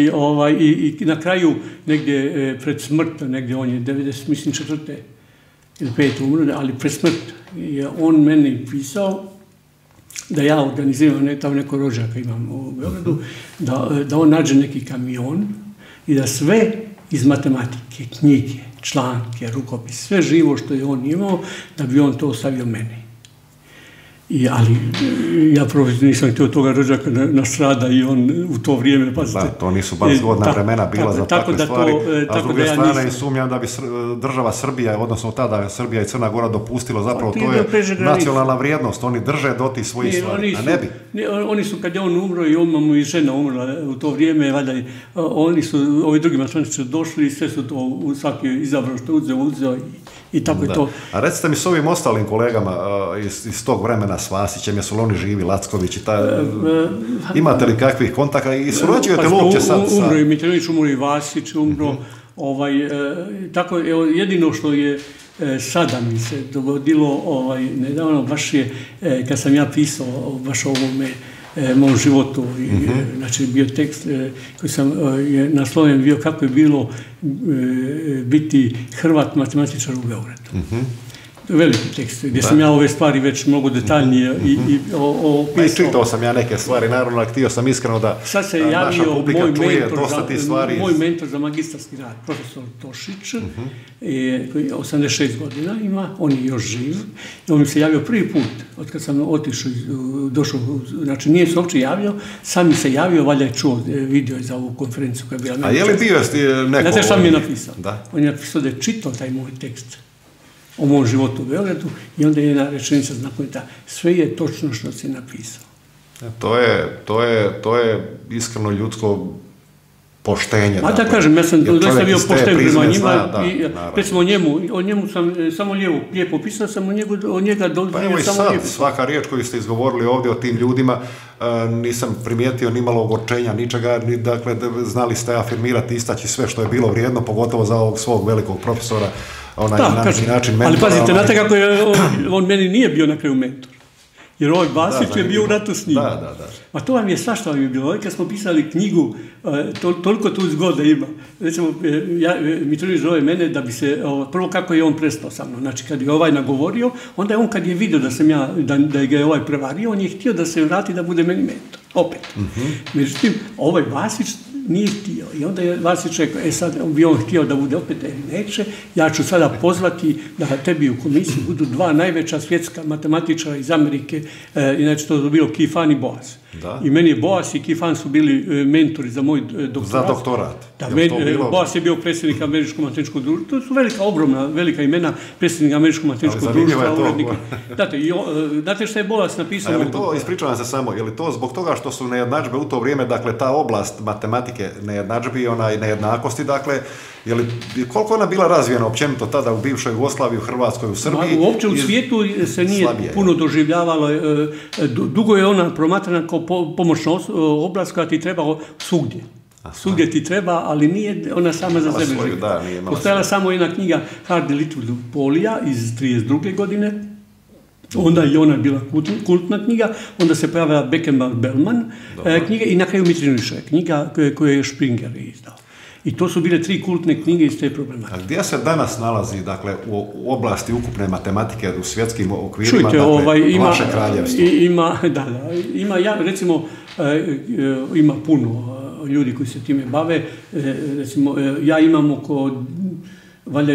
I na kraju, negdje pred smrt, negdje on je 94. ili 5. umro, ali pred smrt je on meni pisao da ja organiziram, tamo neko rođaka imam u Beogradu, da on nađe neki kamion i da sve iz matematike, knjige, članke, rukopis, sve živo što je on imao, da bi on to ostavio meni. Ali ja profesor nisam htio toga rođaka nastrada i on u to vrijeme, pazite. Da, to nisu baš zgodna vremena bila za takve stvari, a s druge strane i sumnjam da bi država Srbija, odnosno tada Srbija i Crna Gora dopustila, zapravo to je nacionalna vrijednost, oni drže do tih svojih stvari, a ne bi. Oni su, kad je on umro i mu i žena umrla u to vrijeme, valjda oni su, ovi drugi matematičari došli i sve su to svaki izabrao što uzeo i tako je to. A recite mi s ovim ostalim kolegama iz tog vremena, s Vasićem, jesu li oni živi, Lacković i imate li kakvih kontakta i surađujete li uopće sad? Umro i Mitrinović, umro i Vasić, umro, tako, jedino što je sada mi se dogodilo, nedavno, baš je, kad sam ja pisao baš o ovome mom životu, znači bio tekst koji sam je naslovljen bio kako je bilo biti Hrvat matematičar u Beogradu. Veliki tekst, gdje sam ja ove stvari već mnogo detaljnije opisao. Čitao sam ja neke stvari, naravno, ali htio sam iskreno da naša publika čuje dosta tih stvari. Moj mentor za magistarski rad, profesor Tošić, koji 86 godina ima, on je još živ, i on mi se javio prvi put, od kad sam otišao, došao, znači nije se uopće javio, sam mi se javio, valjda je čuo, vidio je za ovu konferenciju koja je bila. A je li bio neko? Znate šta mi je napisao? On je napisao da je čitao taj moj tekst o mom životu u Beogradu i onda je jedna rečenica znakovita, sve je točno što si napisao. To je iskreno ljudsko poštenje. Ma da kažem, ja sam doista bio pošten prema njima i recimo o njemu sam samo lijepo pisao, sam od njega dozvijem samo lijepo. Pa evo i sad, svaka riječ koju ste izgovorili ovdje o tim ljudima, nisam primijetio ni malo ogorčenja, ničega, dakle, znali ste afirmirati, istaći sve što je bilo vrijedno, pogotovo za ovog svog velikog profesora, način mentora. Ali pazite, znate kako on meni nije bio na kraju mentor. Jer ovaj Vasić je bio u ratu s njim. Ma to vam je svašta vam je bilo. Kad smo pisali knjigu, toliko tu zgoda ima. Recimo, Mitrinović zove mene da bi se, prvo kako je on prestao sa mnom. Znači, kad je ovaj nagovorio, onda je on kad je vidio da ga je ovaj prevario, on je htio da se vrati da bude meni mentor. Opet. Međutim, ovaj Vasić nije htio. I onda je Vasić rekao, sad bi on htio da bude opet, neće, ja ću sada pozvati da tebi u komisiji budu dva najveća svjetska matematičara iz Amerike, inače to je bilo Kifan i Boas. I meni je Boas i Kifan su bili mentori za moj doktorat. Za doktorat. Boas je bio predsjednik Američkog matematičkog društva, to su velika imena predsjednika Američkog matematičkog društva. Znate što je Boas napisao? Ispričavam se samo, je li to zbog toga što su nejednadžbe u to vrijeme, dakle ta oblast matematike nejednadžbi i nejednakosti, dakle, koliko ona bila razvijena općenito tada u bivšoj Jugoslaviji, u Hrvatskoj, u Srbiji? Uopće u svijetu se nije puno doživljavalo. Dugo je ona promatrana kao pomoćna oblast koja ti treba svugdje. Svugdje ti treba, ali nije ona sama za sebe živjela. Postojala samo jedna knjiga Hardy Little Polija iz 32. godine. Onda je ona bila kultna knjiga, onda se pojavila Beckenbauer-Bellman knjiga i na kraju Mitrinovićeva knjiga koju je Springer izdao. I to su bile 3 kultne knjige iz te problematike. A gdje se danas nalazi, dakle, u oblasti ukupne matematike, u svjetskim okvirima, dakle, vaše kraljevstvo? Ima, recimo, ima puno ljudi koji se time bave. Recimo, ja imam oko, valjda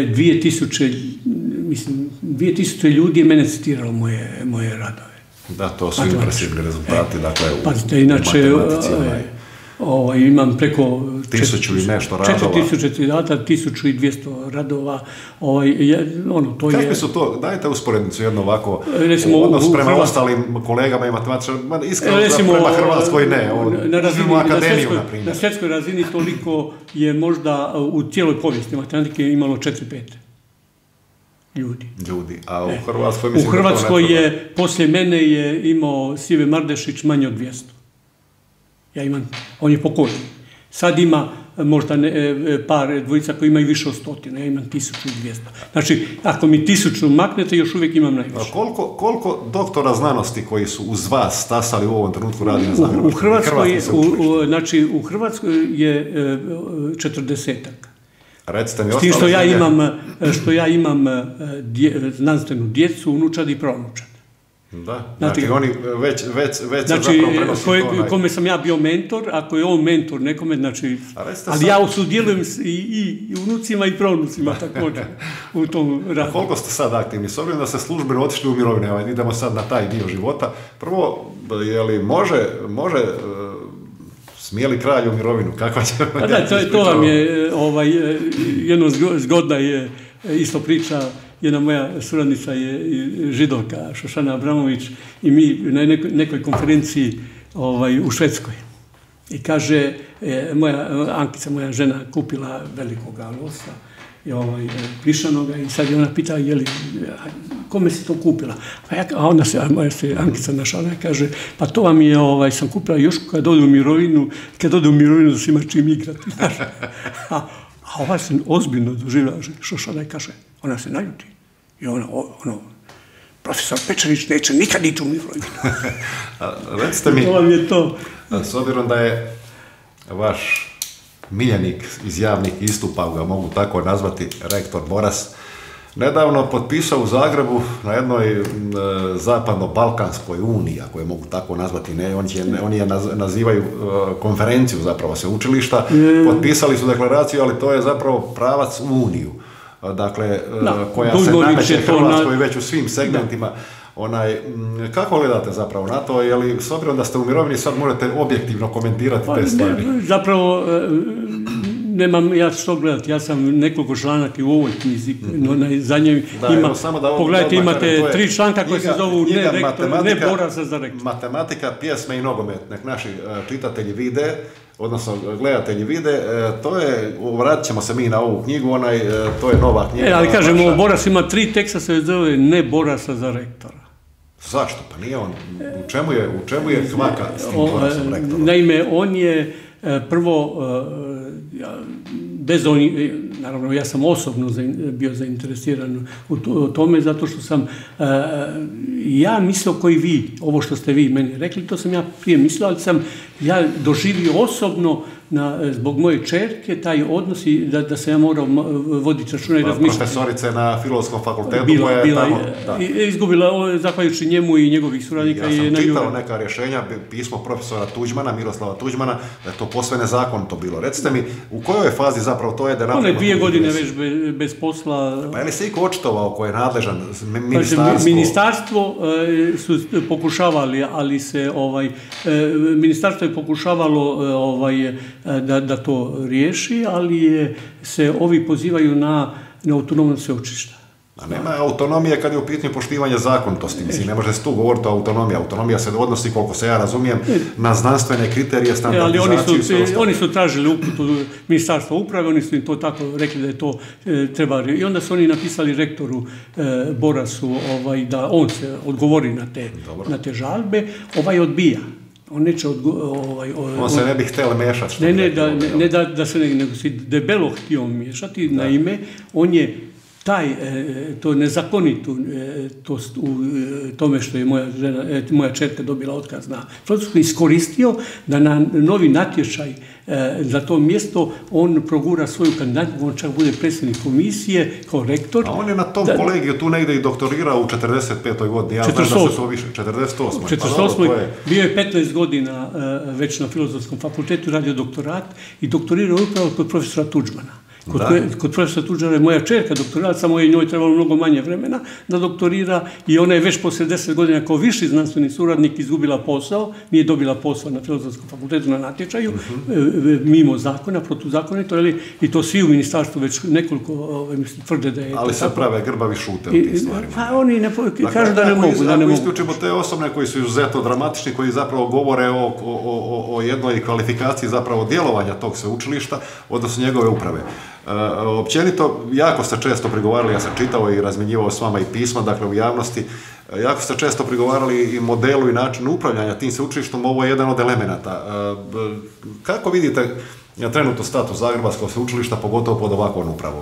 2000 ljudi je mene citiralo moje radove. Da, to su impresivni rezultati, dakle, pazite, inače, imam preko 1000 i nešto radova. 4000 citata, 1200 radova. Kakvi su to? Dajte usporednicu jedno ovako, odnos prema ostalim kolegama i matematičarima, iskreno prema Hrvatskoj ne, uzmimo akademiju, na primjer. Na svjetskoj razini toliko je možda u cijeloj povijesti matematike imalo 4-5 ljudi. A u Hrvatskoj mislim u Hrvatskoj je, poslije mene je imao Sive Mardešić manje od 200. Ja imam, on je pokojni. Sad ima možda par dvojica koji imaju više od 100, ja imam 1200. Znači, ako mi 1000 maknete, još uvijek imam najviše. Koliko doktora znanosti koji su uz vas stasali u ovom trenutku radi na Zagrebačkom? U Hrvatskoj je 40-ak. Recite mi s tim što ja imam znanstvenu djecu, unučad i pravnučad. Da, znači oni već znači, zapravo prenosi to. Kome sam ja bio mentor, ako je on mentor nekome, znači, ali ja sudjelujem i unucima i pravnucima također u tom radu. Koliko ste sad aktivni? S obzirom da ste službeno otišli u mirovine, idemo sad na taj dio života. Prvo, je li može smije li kralj u mirovinu? Kakva će... Pa da, to vam je jedno zgodna je isto priča. Jedna moja suradnica je Židovka, Šošana Abramović, i mi na nekoj konferenciji u Švedskoj. I kaže, Ankica, moja žena, kupila velikog losa, plišanoga, i sad je ona pita, kome si to kupila? A onda se Ankica našala i kaže, pa to vam je, sam kupila još kad ode u mirovinu da se ima čim igrati. A ovaj se ozbiljno doživlja, Šošana, i kaže, ona se naljuti. I profesor Pečarić neće nikad ići u mirovinu. Recite mi, to vam je to. S obzirom da je vaš miljenik iz javnih istupa, ga mogu tako nazvati, rektor Boras, nedavno potpisao u Zagrebu na jednoj zapadno-balkanskoj uniji, ako je mogu tako nazvati, oni je nazivaju konferenciju zapravo sveučilišta, potpisali su deklaraciju, ali to je zapravo pravac u uniju. Dakle, koja se nameće Hrvatskoj već u svim segmentima. Kako gledate zapravo na to? Je li, s obzirom da ste u mirovini, sad možete objektivno komentirati te stvari? Zapravo, nemam ja što gledati. Ja sam nekoliko članaka u ovoj knjizi, za njoj ima, pogledajte, imate 3 članka koje se zovu ne Borasa za rektor. Matematika, pjesme i nogomet. Nek naši čitatelji vide, odnosno gledatelji vide, to je, vratit ćemo se mi na ovu knjigu, to je nova knjiga. Ali kažemo, Boras ima 3 teksta, se zove ne Borasa za rektora. Zašto? Pa nije on, u čemu je kvaka s tim Borasom rektorom? Naime, on je prvo, naravno ja sam osobno bio zainteresiran u tome, zato što sam ja mislio koji vi, ovo što ste vi meni rekli, to sam ja prije mislio, ali sam ja doživio osobno zbog moje čerke taj odnos i da se ja morao voditi računa i razmišljati. Profesorice na Filozofskom fakultetu koja je tamo... Izgubila, zahvaljujući njemu i njegovih suradnika. Ja sam čitao neka rješenja, pismo profesora Tuđmana, Miroslava Tuđmana, da je to posve nezakonito bilo. Recite mi, u kojoj je fazi zapravo to je da napravimo... On je 2 godine već bez posla... Pa je li se iko očitovao ko je nadležan ministarstvo? Ministarstvo su pokušavali, ali se ministarstvo je pokušavalo da to riješi, ali se ovi pozivaju na autonomnost sveučilišta. A nema autonomije kad je u pitanju poštivanje zakonitosti. Mislim, ne može se tu govoriti o autonomiji. Autonomija se odnosi, koliko se ja razumijem, na znanstvene kriterije, standardizaciju i sve ostalo. Oni su tražili uputu Ministarstva uprave, oni su im to tako rekli da je to treba. I onda su oni napisali rektoru Borasu da on se odgovori na te žalbe. Odbija. On neće on se ne bi htjel mešati. Ne da se nego si debelo htio miješati. Naime, on je to nezakonito u tome što je moja čerka dobila otkaz na Francusku iskoristio da na novi natječaj za to mjesto on progura svoju kandidatku, on čak bude predsjednik komisije kao rektor. A on je na tom kolegiju tu negdje i doktorirao u 45. godini. Ja znam da se to više, 48. Bio je 15 godina već na Filozofskom fakultetu, radio doktorat i doktorirao upravo kod profesora Tuđmana. Kod profesora Tuđmana je moja čerka doktorirala, samo je njoj trebalo mnogo manje vremena da doktorira i ona je već poslije 10 godina kao viši znanstveni suradnik izgubila posao, nije dobila posao na Filozofskom fakultetu na natječaju, mimo zakona, protuzakonito, i to svi u ministarstvu već nekoliko tvrde da je... Ali se prave grbavi šute u tim stvarima. Pa oni kažu da ne mogu. Ako isključimo te osobne koji su izuzetno dramatični, koji zapravo govore o jednoj kvalifikaciji zapravo djelovanja tog sveučilišta, odnosno njegove uprave. Općenito, jako ste često prigovarali, ja sam čitao i razmjenjivao s vama i pisma, dakle u javnosti, jako ste često prigovarali i modelu i načinu upravljanja tim sveučilištom, ovo je jedan od elemenata. Kako vidite trenutno status Zagrebačkog sveučilišta, pogotovo pod ovakvom upravom?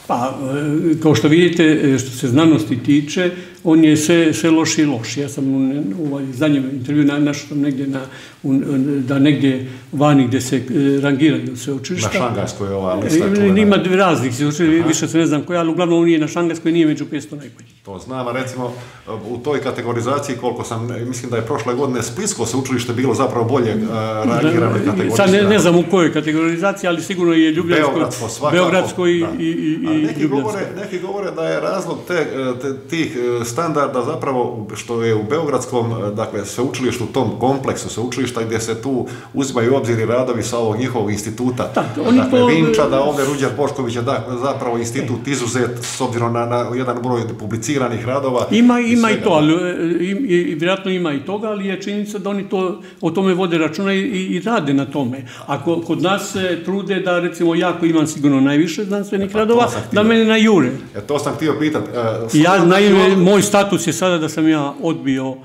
Pa, kao što vidite, što se znanosti tiče, on je sve loši i loši. Ja sam u zadnjem intervju našao sam negdje da negdje vani gdje se rangiraju sveučilišta. Na Šangajskoj je ova lista. Ima raznih sveučilišta, više se ne znam koja, ali uglavnom on je na Šangajskoj, nije među 500 najboljih. To znam, a recimo u toj kategorizaciji, koliko sam, mislim da je prošle godine Splitsko sveučilište bilo zapravo bolje rangirano i kategorizirano. Sad ne znam u kojoj kategorizaciji, ali sigurno je Beogradsko i Ljubljansko. Neki govore da je razlog tih standarda zapravo što je u Beogradskom, dakle, sveučilištu, u tom kompleksu sveučilišta gdje se tu uzimaju u obzir i radovi sa ovog njihovog instituta. Dakle, Vinča, da ovdje Ruđer Bošković je zapravo institut izuzet s obzirom na jedan broj publiciranih radova. Ima i to, ali vjerojatno ima i toga, ali je činjenica da oni o tome vode računa i rade na tome. Ako kod nas se trude da, recimo, ja koji imam sigurno najviše znanstvenih radova, da mene najure. To sam htio pitati. Moj status je sada da sam ja odbio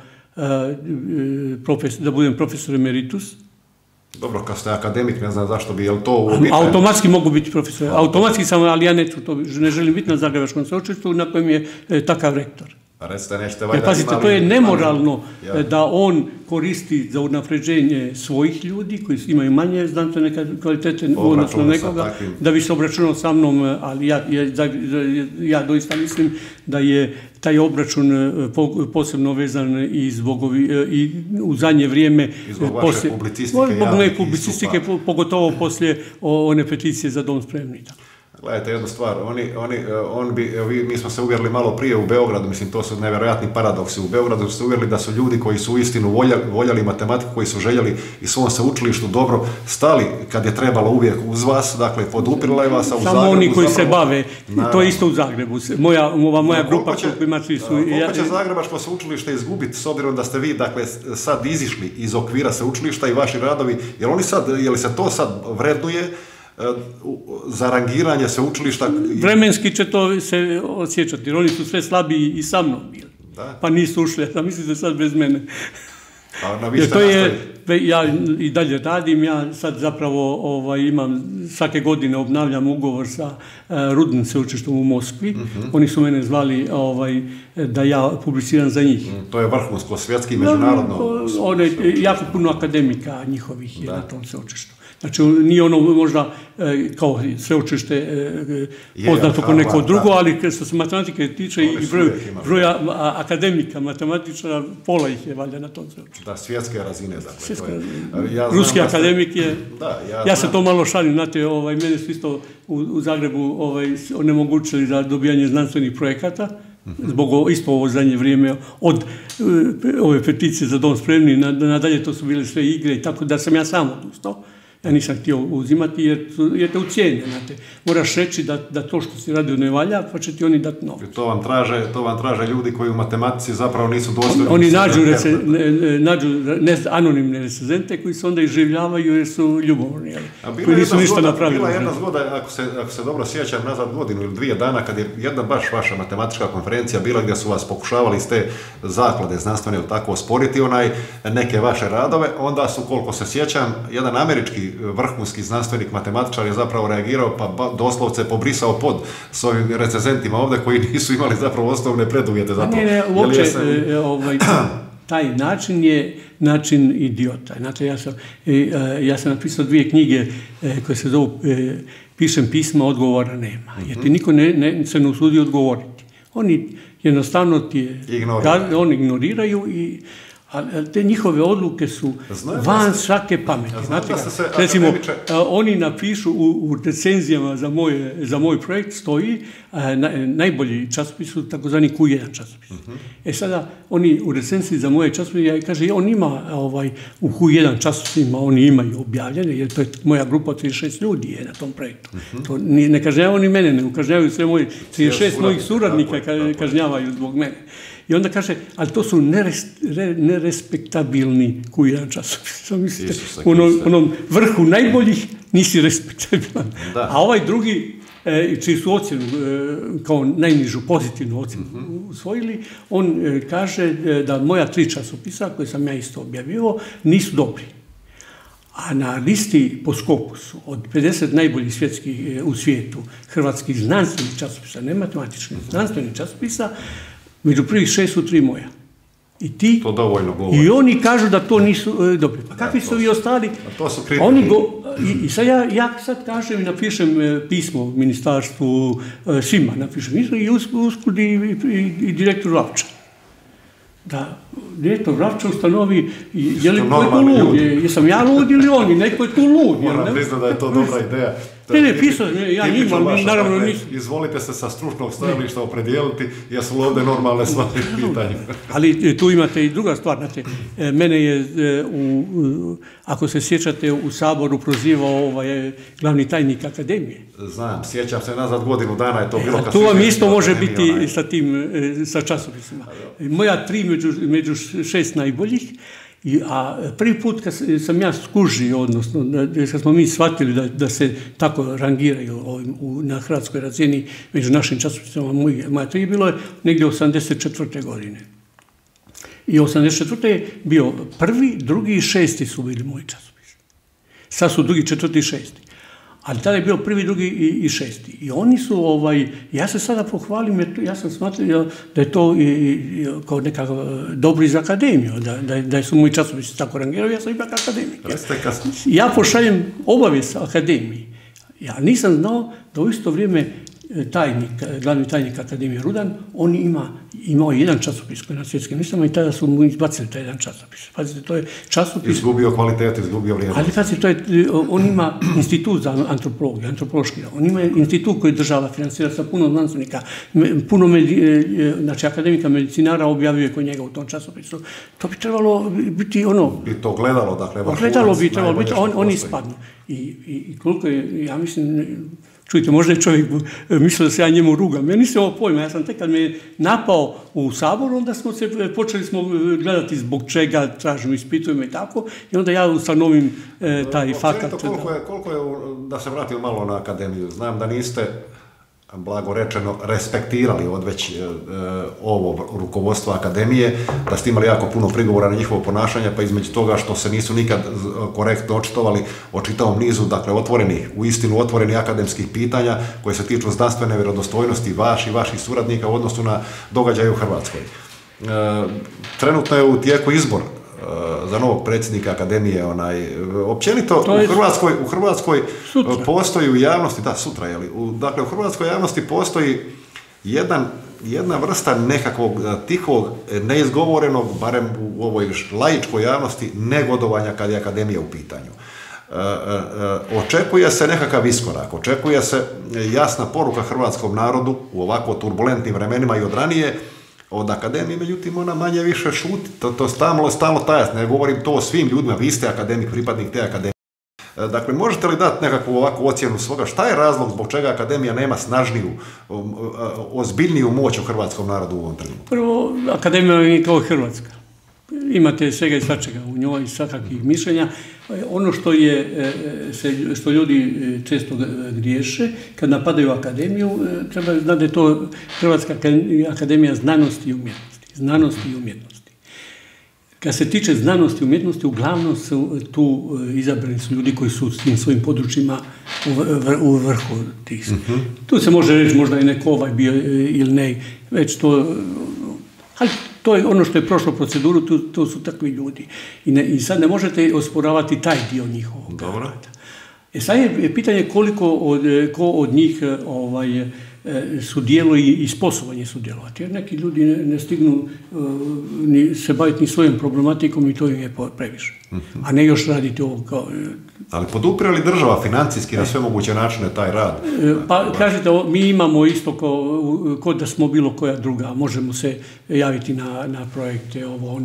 da budem profesor emeritus. Dobro, kad ste akademik, ne znam zašto bi, je li to uobičajeno? Automatski mogu biti profesor. Automatski sam, ali ja ne želim biti na Zagrebačkom sveučilištu na kojem je takav rektor. Recite, nećete valjda... Pazite, to je nemoralno da on koristi za unapređenje svojih ljudi koji imaju manje znanstvene kvalitete u odnosu na nekoga, da bi se obračunao sa mnom, ali ja doista mislim da je taj obračun posebno vezan i u zadnje vrijeme... Zbog vaše publicistike. Zbog moje publicistike, pogotovo poslije one peticije za dom spremni. Gledajte jednu stvar, mi smo se uvjerili malo prije u Beogradu, mislim to su nevjerojatni paradoksi. U Beogradu su se uvjerili da su ljudi koji su uistinu voljeli matematiku, koji su željeli i svom sveučilištu dobro stali kad je trebalo uvijek uz vas, dakle podupirala je vas, a u Zagrebu... Samo oni koji se bave, to je isto u Zagrebu. Moja grupa koji su... Koliko će Zagrebačko sveučilište izgubiti s obzirom da ste vi, dakle, sad izišli iz okvira sveučilišta i vaši radovi, je li se to sad vrednuje za rangiranje sveučilišta? Vremenski će to se osjećati, jer oni su sve slabiji i sa mnom bili. Pa nisu ušli, a mislite sad bez mene. Ja i dalje radim, ja sad zapravo imam, svake godine obnavljam ugovor sa Rudnim sveučilištem u Moskvi. Oni su mene zvali da ja publiciram za njih. To je vrhunsko, svjetski, međunarodno. Jako puno akademika njihovih je na tom sveučilištu. Znači, nije ono možda kao sveučilište poznato kao neko drugo, ali što se matematike tiče i broja akademika, matematičara, pola ih je valjda na tom sveučilištu. Da, svjetske razine. Ruski akademik je, ja se to malo šalim, znate, mene su isto u Zagrebu onemogućili za dobijanje znanstvenih projekata, zbog isto ovo zadnje vrijeme, od ove peticije za dom spremni, nadalje to su bile sve igre i tako da sam ja sam odustao. Ja nisam htio uzimati jer te ucijenje, znate. Moraš reći da to što si radio ne valja, pa će ti oni dati novac. To vam traže ljudi koji u matematici zapravo nisu dostojni. Oni nađu anonimne recenzente koji se onda iživljavaju jer su ljubomorni, koji nisu ništa napravili. Bila jedna zgoda, ako se dobro sjećam, nazad godinu ili 2 dana, kad je jedna baš vaša matematička konferencija bila gdje su vas pokušavali iz te zaklade znanstvene ili tako osporiti neke vaše radove, onda su, koliko se sjećam, jedan američki vrhunski znanstvenik, matematičar je zapravo reagirao, pa doslovce pobrisao pod s ovim recenzentima ovdje koji nisu imali zapravo osnovne preduvjete za to. Uopće, taj način je način idiota. Znate, ja sam napisao 2 knjige koje se zovu Pišem pisma, odgovora nema. Jer ti niko se ne usudi odgovoriti. Oni jednostavno oni ignoriraju i te njihove odluke su van svake pameti. Recimo, oni napišu u recenzijama za moj projekt stoji najbolji časopis su takozvani Q1 časopis. Sada, oni u recenziji za moje časopise, kaže, on ima u Q1 časopisima, oni imaju objavljene, jer to je moja grupa 36 ljudi je na tom projektu. Ne kažnjavaju ni mene, ne kažnjavaju sve moji 36 mojih suradnika kažnjavaju zbog mene. I onda kaže, ali to su nerespektabilni Q1 časopis. Mislite, u onom vrhu najboljih nisi respektabilan. A ovaj drugi, čiji su ocjenu, kao najnižu pozitivnu ocjenu usvojili, on kaže da moja 3 časopisa, koje sam ja isto objavio, nisu dobri. A na listi po Scopusu od 50 najboljih svjetskih u svijetu hrvatskih znanstvenih časopisa, ne matematičkih, znanstvenih časopisa, među prvih 6 su 3 moja. I ti, to dovoljno govori. I oni kažu da to nisu dobri. Pa kakvi su vi ostali? To su kritični. I sad ja sad kažem i napišem pismo ministarstvu, svima napišem, i usput i direktor Vrapča. Da direktor Vrapča ustanovi, je li ko je tu lud? Jesam ja lud ili oni? Neko je tu lud. Moram priznati da je to dobra ideja. Ne, pisao, ja njima, naravno nisam. Izvolite se sa stručnog stajališta opredijeliti, jesu li ovdje normalne stvari pitanje. Ali tu imate i druga stvar. Znate, mene je, ako se sjećate, u Saboru prozivao glavni tajnik akademije. Znam, sjećam se nazad godinu dana je to bilo. Tu vam isto može biti sa časopisima. Moja 3 među 6 najboljih. A prvi put kad sam ja skužio, odnosno kad smo mi shvatili da se tako rangiraju na hrvatskoj razini među našim časopisima, moja 3 bilo je negdje 84. godine. I 84. je bio prvi, drugi i 6. su bili moji časopisi. Sad su drugi, 4. i 6. Ali tada je bio prvi, drugi i 6. I oni su, ja se sada pohvalim, jer ja sam smatrao da je to kao nekako dobro iz akademiju, da su moji časopisi tako rangirali, ja sam ipak akademik. Ja pošaljem obavijest akademiji. Ja nisam znao da u isto vrijeme glavni tajnik akademije Rudan, on imao jedan časopis koji je na svjetskim listama i tada su mu izbacili taj jedan časopis. Pazite, to je časopis... Izgubio kvalitet, izgubio vrijednost. Ali pazite, on ima institut za antropologiju, antropološki. On ima institut koji država financira sa puno znanstvenika, znači akademika medicinara objavljuje kod njega u tom časopisu. To bi trebalo biti Bi to gledalo, dakle... Gledalo bi trebalo biti, oni ispadnu. I koliko je, ja mislim... Čujte, možda je čovjek mislio da se ja njemu rugam. Meni se ovo pojma. Ja sam tek kad me je napao u Saboru, onda počeli smo gledati zbog čega, tražimo, ispitujemo i tako. I onda ja ustanovim taj fakat. Koliko je, da se vratim malo na akademiju, znam da niste, blago rečeno, respektirali odveć ovo rukovodstvo akademije, da ste imali jako puno prigovora na njihovo ponašanje, pa između toga što se nisu nikad korektno očitovali o čitavom nizu, dakle, uistinu otvorenih akademskih pitanja koje se tiču znanstvene vjerodostojnosti vaših suradnika u odnosu na događaje u Hrvatskoj. Trenutno je u tijeku izbor za novog predsjednika akademije, općenito u Hrvatskoj postoji u javnosti, dakle u hrvatskoj javnosti postoji jedna vrsta nekakvog tihog, neizgovorenog, barem u ovoj laičkoj javnosti, negodovanja kad je akademija u pitanju. Očekuje se nekakav iskorak, očekuje se jasna poruka hrvatskom narodu u ovako turbulentnim vremenima i od ranije, od akademije, međutim, ona manje više šuti, to stalno tajas, ne govorim to o svim ljudima, vi ste akademik, pripadnik te akademije. Dakle, možete li dati nekakvu ovakvu ocjenu svoga, šta je razlog zbog čega akademija nema snažniju, ozbiljniju moć u hrvatskom narodu u ovom trenutku? Prvo, akademija je kao Hrvatska. Imate svega i svačega u njoj, svakakvih mišljenja. Ono što ljudi često griješe, kad napadaju akademiju, treba znati da je to Hrvatska akademija znanosti i umjetnosti. Kad se tiče znanosti i umjetnosti, uglavnom su tu izabrani su ljudi koji su s tim svojim područjima u vrhu tih. Tu se može reći možda i neko bio ili ne, već to... Ali to je ono što je prošlo proceduru, to su takvi ljudi. I sad ne možete osporavati taj dio njihovog rada. Sad je pitanje ko od njih sudjeluje i sposoban je sudjelovati. Jer neki ljudi ne stignu se baviti ni svojom problematikom i to im je previše. A ne još raditi ovo kao... Ali podupire li država financijski na sve moguće načine taj rad? Pa kažete, mi imamo isto kao da smo bilo koja druga, možemo se javiti na projekte,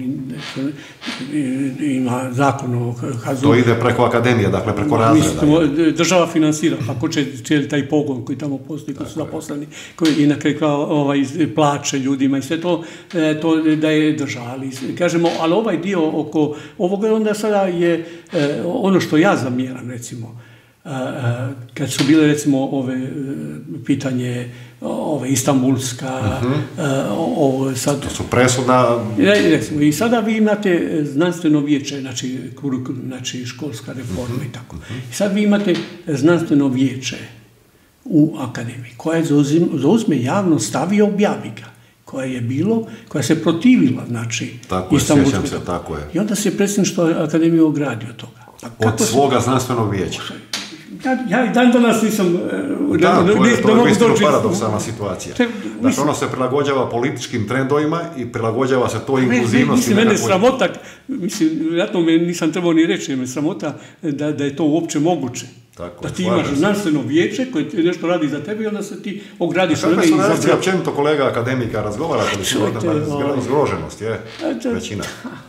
ima zakon o HAZU. To ide preko akademije, dakle preko razreda. Država financira, pa ko će cijeli taj pogon koji tamo postoji, koji su zaposleni, koji i na kraju plaće ljudima i sve to da je država. Kažemo, ali ovaj dio oko ovoga onda sada je ono što ja zamjeram, recimo, kad su bile recimo ove pitanje Istanbulska, sad... To su presudna... Recimo, i sada vi imate znanstveno vijeće, znači školska reforma i tako. I sad vi imate znanstveno vijeće u akademiji, koja zauzme javno stav i objavi ga, koja se protivila, znači, Istanbulskoj. Tako je, sjećam se, tako je. I onda se predsjedništvo akademije ogradio toga. Od svoga znanstvenog vijeća. Ja i dan danas nisam... Da, to je istinu paradoksalna situacija. Znači, ono se prilagođava političkim trendovima i prilagođava se toj inkluzivnosti. Mislim, mene sramota, vjerojatno me nisam trebao ni reći, jer me sramota da je to uopće moguće. Da ti imaš znanstveno vijeće koje nešto radi za tebe i onda se ti ogradiš. Kakve su reakcije općenito kolega akademika, razgovarate li su o zgroženost, je većina?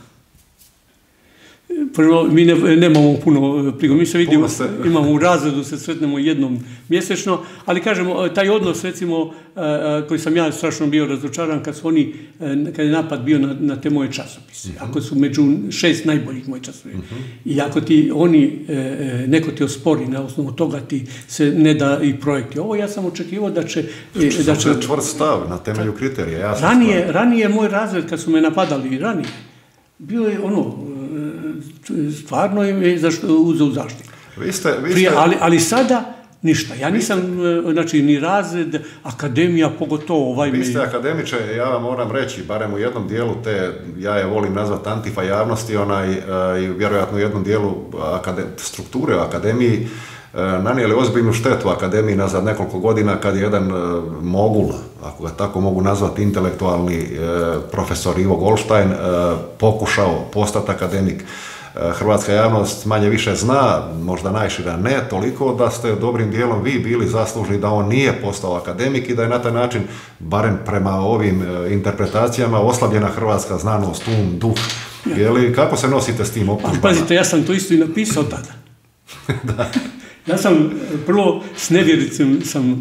Prvo, mi nemamo puno prigovora, mi se vidimo, imamo u razredu, se sretnemo jednom mjesečno, ali kažemo, taj odnos, recimo, koji sam ja strašno bio razočaran kad je napad bio na te moje časopise, ako su među 6 najboljih mojih časopisa. I ako neko ti ospori, na osnovu toga ti se ne da i projekti. Ovo ja sam očekivao da će... Da će čvrst stav na temelju kriterija. Ranije moj razred, kad su me napadali, bio je stvarno je uzeo zaštitu. Ali sada ništa. Ja nisam, znači, ni razred, akademija, pogotovo Vi ste akademiče, ja vam moram reći, barem u jednom dijelu ja je volim nazvati antifa javnosti, i vjerojatno u jednom dijelu strukture u akademiji, nanijeli ozbiljnu štetu akademiji nazad nekoliko godina kad je jedan mogul, ako ga tako mogu nazvati, intelektualni profesor Ivo Goldstein pokušao postati akademik. Hrvatska javnost manje više zna, možda najšira ne, toliko da ste dobrim dijelom vi bili zaslužni da on nije postao akademik i da je na taj način, barem prema ovim interpretacijama, oslabljena hrvatska znanost, duh. Kako se nosite s tim optužbama? Pazite, ja sam to isto i napisao tada. Da. Ja sam prvo s nevjericom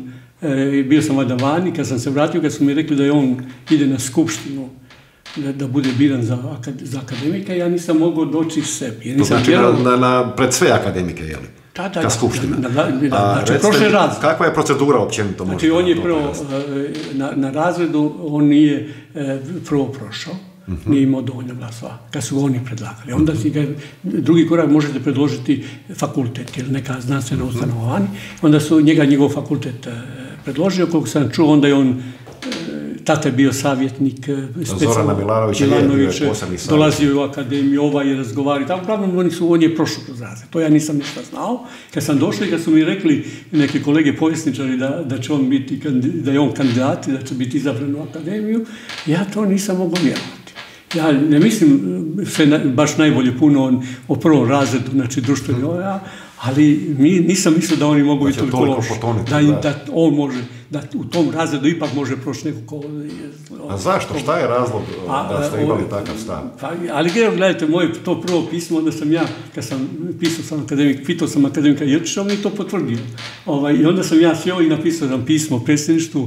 bio sam vada vani, kad sam se vratio, kad su mi rekli da je on ide na skupštinu da bude biran za akademika, ja nisam mogao doći s sebi. To znači pred sve akademike, je li? Ka skupština. Znači, prošle razred. Kakva je procedura općenito? Znači, on je prvo na razredu, on nije prvo prošao, nije imao dovoljno glasova, kad su oni predlagali. Onda drugi korak možete predložiti fakultet ili neka znanstvena ustanova vani. Onda su njegov fakultet predložio, koliko sam čuo, onda je on, tata je bio savjetnik Zorana Milanovića, dolazio je u akademiju, je razgovarao. Tako, uglavnom, on je prošao kroz razred. To ja nisam ništa znao. Kad sam došao i kad su mi rekli neki kolege povjesničari da će on biti, da je on kandidat i da će biti izabran u akademiju, ja to nisam mogao vjerovati. Ja ne mislim sve baš najbolje puno o prvom razredu, znači društveni ali nisam mislio da oni mogu biti toliko loši. Da on može, da u tom razredu ipak može proći neko ko... A zašto? Šta je razlog da ste imali takav stav? Ali gledajte, moje to prvo pismo, onda sam ja, kad sam pitao sam akademika Jelčića, on mi to potvrdio. I onda sam ja sjeo i napisao sam pismo predsjedništvu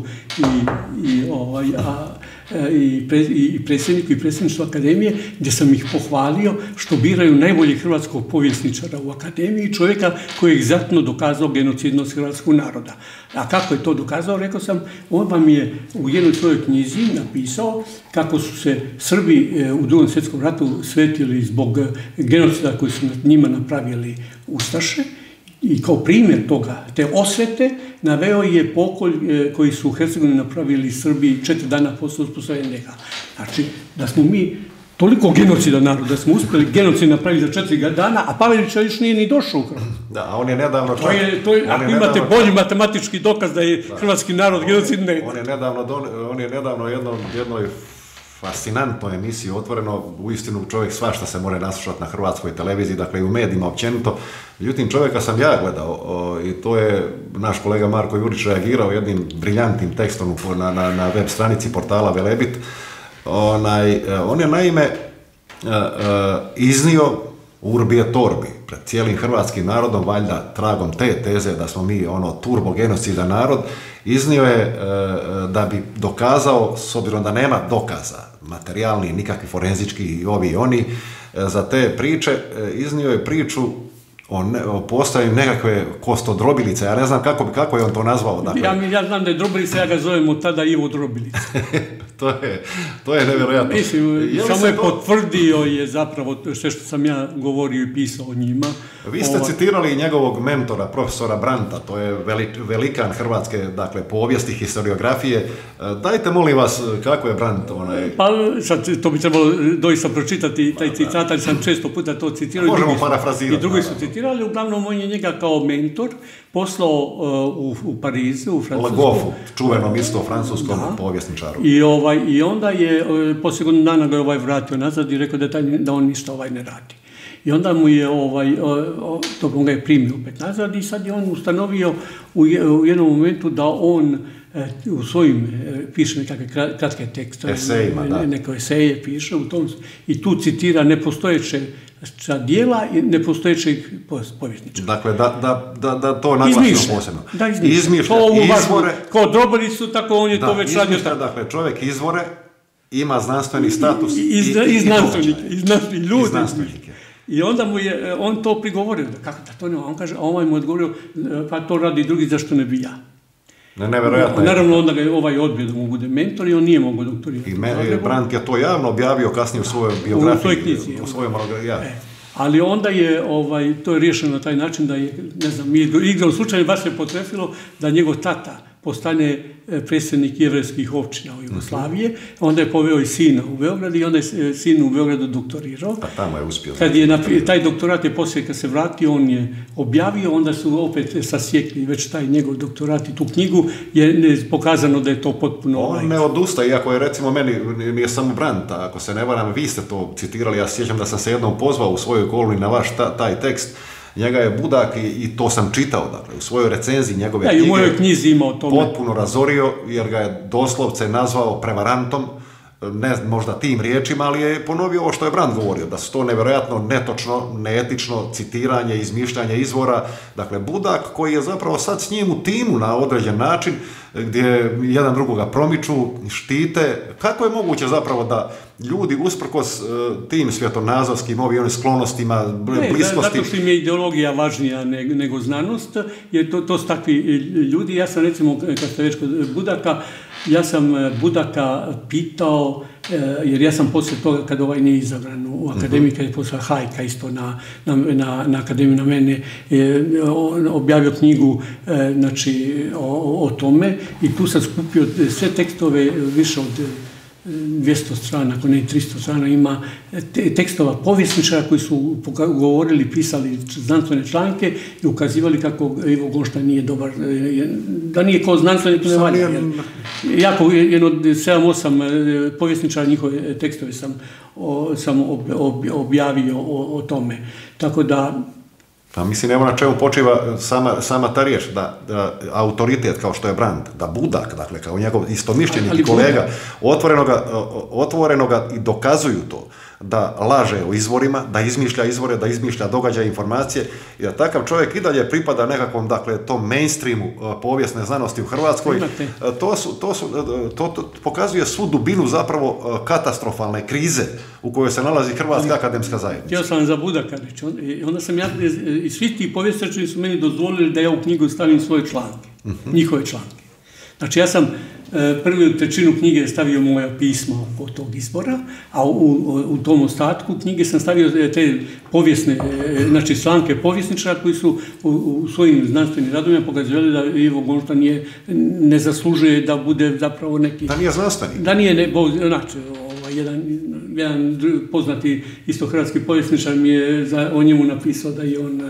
i predsjedniku i predsjedništvu akademije, gdje sam ih pohvalio što biraju najboljeg hrvatskog povjesničara u akademiji i čovjeka koji je egzaktno dokazao genocidnost hrvatskog naroda. A kako je to dokazao? Rekao sam, on vam je u jednoj svojoj knjizi napisao kako su se Srbi u Drugom svjetskom ratu svetili zbog genocida koji su nad njima napravili ustaše. I kao primjer toga, te osvete, naveo je pokolj koji su u Hercegovini napravili Srbi 4 dana posle uspostavljanja NDH. Znači, da smo mi toliko genocida naroda, da smo uspjeli genocid napraviti za 4 dana, a Pavelića još nije ni došao u Hrvatsku. Da, a on je nedavno čak... Ako imate bolji matematički dokaz da je hrvatski narod genocid, ne. On je nedavno jednoj fascinantnoj emisiji Otvoreno, uistinu čovjek svašta se može naslušati na hrvatskoj televiziji, dakle i u medijima općenito. Međutim, čovjeka sam ja gledao i to je naš kolega Marko Jurić reagirao jednim briljantnim tekstom na web stranici portala Velebit. On je naime iznio urbi et orbi pred cijelim hrvatskim narodom, valjda tragom te teze da smo mi turbo genocida narod, iznio je da bi dokazao, s obzirom da nema dokaza materijalni, nikakvi forenzički i ovi i oni, za te priče, iznio je priču Postoje nekakve kostodrobilice, ja ne znam kako je on to nazvao. Dakle. Ja znam da je drobilica, ja ga zovem od tada Ivo Drobilica. to je nevjerojatno. Mislim, samo je potvrdio je zapravo sve što sam ja govorio i pisao o njima. Vi ste citirali njegovog mentora, profesora Brandta, to je velikan hrvatske, dakle, povijesti, historiografije. Dajte, molim vas, kako je Brandt? Pa, sad, to bi trebalo doista pročitati, taj citat, ali sam često puta to citirao. Možemo parafrazirati. I drugi su citirali, uglavnom on je njega kao mentor poslao u Parizu, u Francusku. Lagoffu, čuvenom isto francuskom povjesničaru. I onda je, poslije godinu dana ga je vratio nazad i rekao da on ništa ne radi. I onda mu je, on ga je primio opet nazad i sad je on ustanovio u jednom momentu da on u svojim piše nekakve kratke tekstove, neke eseje piše u tom, i tu citira nepostojeće djela i nepostojećih povjesničara. Dakle, da to naglasimo posebno. Da, izmišlja. Izvore. Kao Drobilicu, tako on je to već radio. Dakle, čovjek izvore, ima znanstveni status i znanstvenike. I onda mu je on to prigovorio, kako da to ne, on kaže, a ovaj mu je odgovorio, pa to radi drugi, zašto ne bi ja? Nevjerojatno. Naravno, onda ga je odbio da mu bude mentor i on nije mogao doktorirati. I Brandt je to javno objavio kasnije u svojoj biografiji. U svojoj knjizi. U svojoj monografiji. Ali onda je, to je riješeno na taj način da je, ne znam, igrao slučajno, baš se potrefilo da njegov tata postane predsjednik jevrejskih općina u Jugoslavije, onda je poveo i sina u Beograd i onda je sin u Beogradu doktorirao. Pa tamo je uspio. Taj doktorat je poslije kad se vratio, on je objavio, onda su opet sasjekli već taj njegov doktorat i tu knjigu je pokazano da je to potpuno... On ne odustaje, iako je recimo meni, nije samo Brandt, ako se ne varam, vi ste to citirali, ja sjećam da sam se jednom pozvao u svojoj kolumni na vaš taj tekst. Njega je Budak, i to sam čitao, dakle, u svojoj recenziji njegove knjige, i u mojoj knjizi ima o tome, potpuno razorio, jer ga je doslovce nazvao prevarantom, ne možda tim riječima, ali je ponovio ovo što je Brandt govorio, da su to nevjerojatno netočno, neetično citiranje, izmišljanje izvora. Dakle, Budak koji je zapravo sad s njim u timu na određen način, gdje jedan drugoga promiču, štite. Kako je moguće zapravo da ljudi usprkos tim svjetonazorskim ovim sklonostima, bliskosti... Zato što im je ideologija važnija nego znanost, jer to su takvi ljudi. Ja sam recimo, kad ste već kod Budaka, ja sam Budaka pitao, jer ja sam poslije toga, kad nije izabran u akademiji, kad je poslije hajka isto na akademiju na mene, objavio knjigu o tome i tu sam skupio sve tekstove, više od 200 strana, ako ne 300 strana, ima tekstova povjesničara koji su govorili, pisali znanstvene članke i ukazivali kako Ivo Gonšta nije dobar, da nije kao znanstvenik ne valja. Jako, jedno od 7-8 povjesničara, njihove tekstove sam objavio o tome. Tako da... Pa mislim, evo na čemu počiva sama ta riječ, da autoritet kao što je Brandt, da Budak, dakle, kao njegov istomišljenik i kolega, otvorenoga i dokazuju to, da laže o izvorima, da izmišlja izvore, da izmišlja događaje, informacije, i da takav čovjek i dalje pripada nekakvom, dakle, tom mainstreamu povijesne znanosti u Hrvatskoj. To pokazuje svu dubinu zapravo katastrofalne krize u kojoj se nalazi Hrvatska akademska zajednica. Htio sam za Budaka reći, onda sam ja, i svi ti povjesničari su meni dozvolili da ja u knjigu stavim svoje članke, njihove članke. Znači, ja sam prvu trećinu knjige stavio moja pisma oko tog izbora, a u tom ostatku knjige sam stavio te povijesne, znači članke povjesničara koji su u svojim znanstvenim radovima pokazivali da Ivo Gonšta ne zaslužuje da bude zapravo neki... Da nije znanstvenik. Da nije, znači, jedan poznati isto hrvatski povjesničar mi je o njemu napisao da je on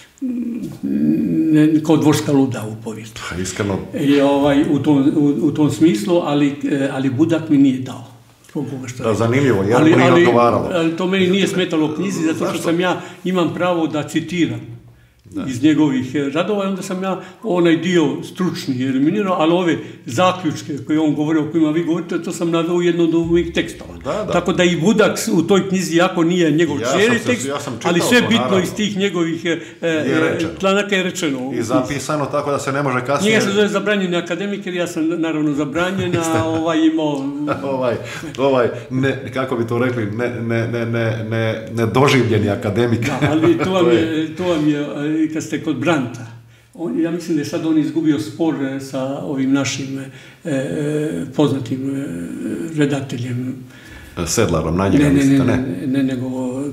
kao dvorska luda u povijesti. Iskreno. U tom smislu, ali Budak mi nije dao. Zanimljivo, jer mi je odgovaralo. Ali to meni nije smetalo u knjizi, zato što ja imam pravo da citiram iz njegovih radova, onda sam ja onaj dio stručni eliminirao, ali ove zaključke koje on govorio, o kojima vi govorite, to sam naveo u jednom od ovih tekstova. Tako da i Budak u toj knjizi, jako nije njegov čeri tekst, ali sve bitno iz tih njegovih članaka je rečeno. I zapisano tako da se ne može kasnije... Njega se zove Zabranjeni akademik, jer ja sam naravno zabranjen, a imao... kako bi to rekli, nedoživljeni akademik. Da, ali to vam je, kad ste kod Brandta, ja mislim da je sad on izgubio spor sa ovim našim poznatim redateljem. Sedlarom, na njega mislite, ne? Ne, nego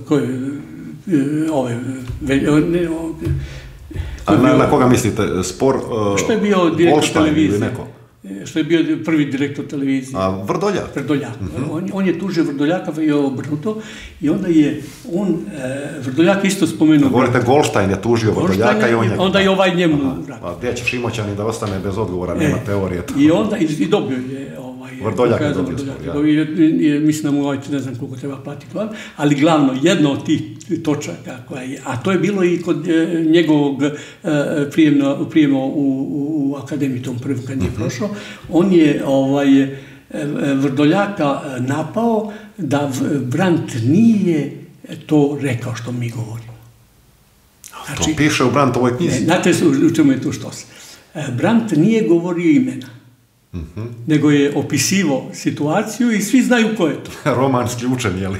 na koga mislite? Spor što je bio direktor televizije? Neko? Što je bio prvi direktor televizije. A Vrdoljak? Vrdoljak. On je tužio Vrdoljaka i obrnuto i onda je Vrdoljak isto spomenuo... Govorite, Goldstein je tužio Vrdoljaka i on je... Onda je ovaj njemu... Pa gdje će Šimoćani da ostane bez odgovora, nema teorije. I onda i dobio je... Vrdoljak je dobio spor, mislim da mu ne znam koliko treba platiti, ali glavno, jedna od tih točaka koja je, a to je bilo i kod njegovog prijema u akademiju tom prvom kad nije prošao, on je Vrdoljaka napao da Brandt nije to rekao što mi govorimo. Znači, to piše u Brandtovoj knjizi. Znate u čemu je tu štos? Brandt nije govorio imena, nego je opisivao situaciju i svi znaju ko je to. Romanski učen, jeli?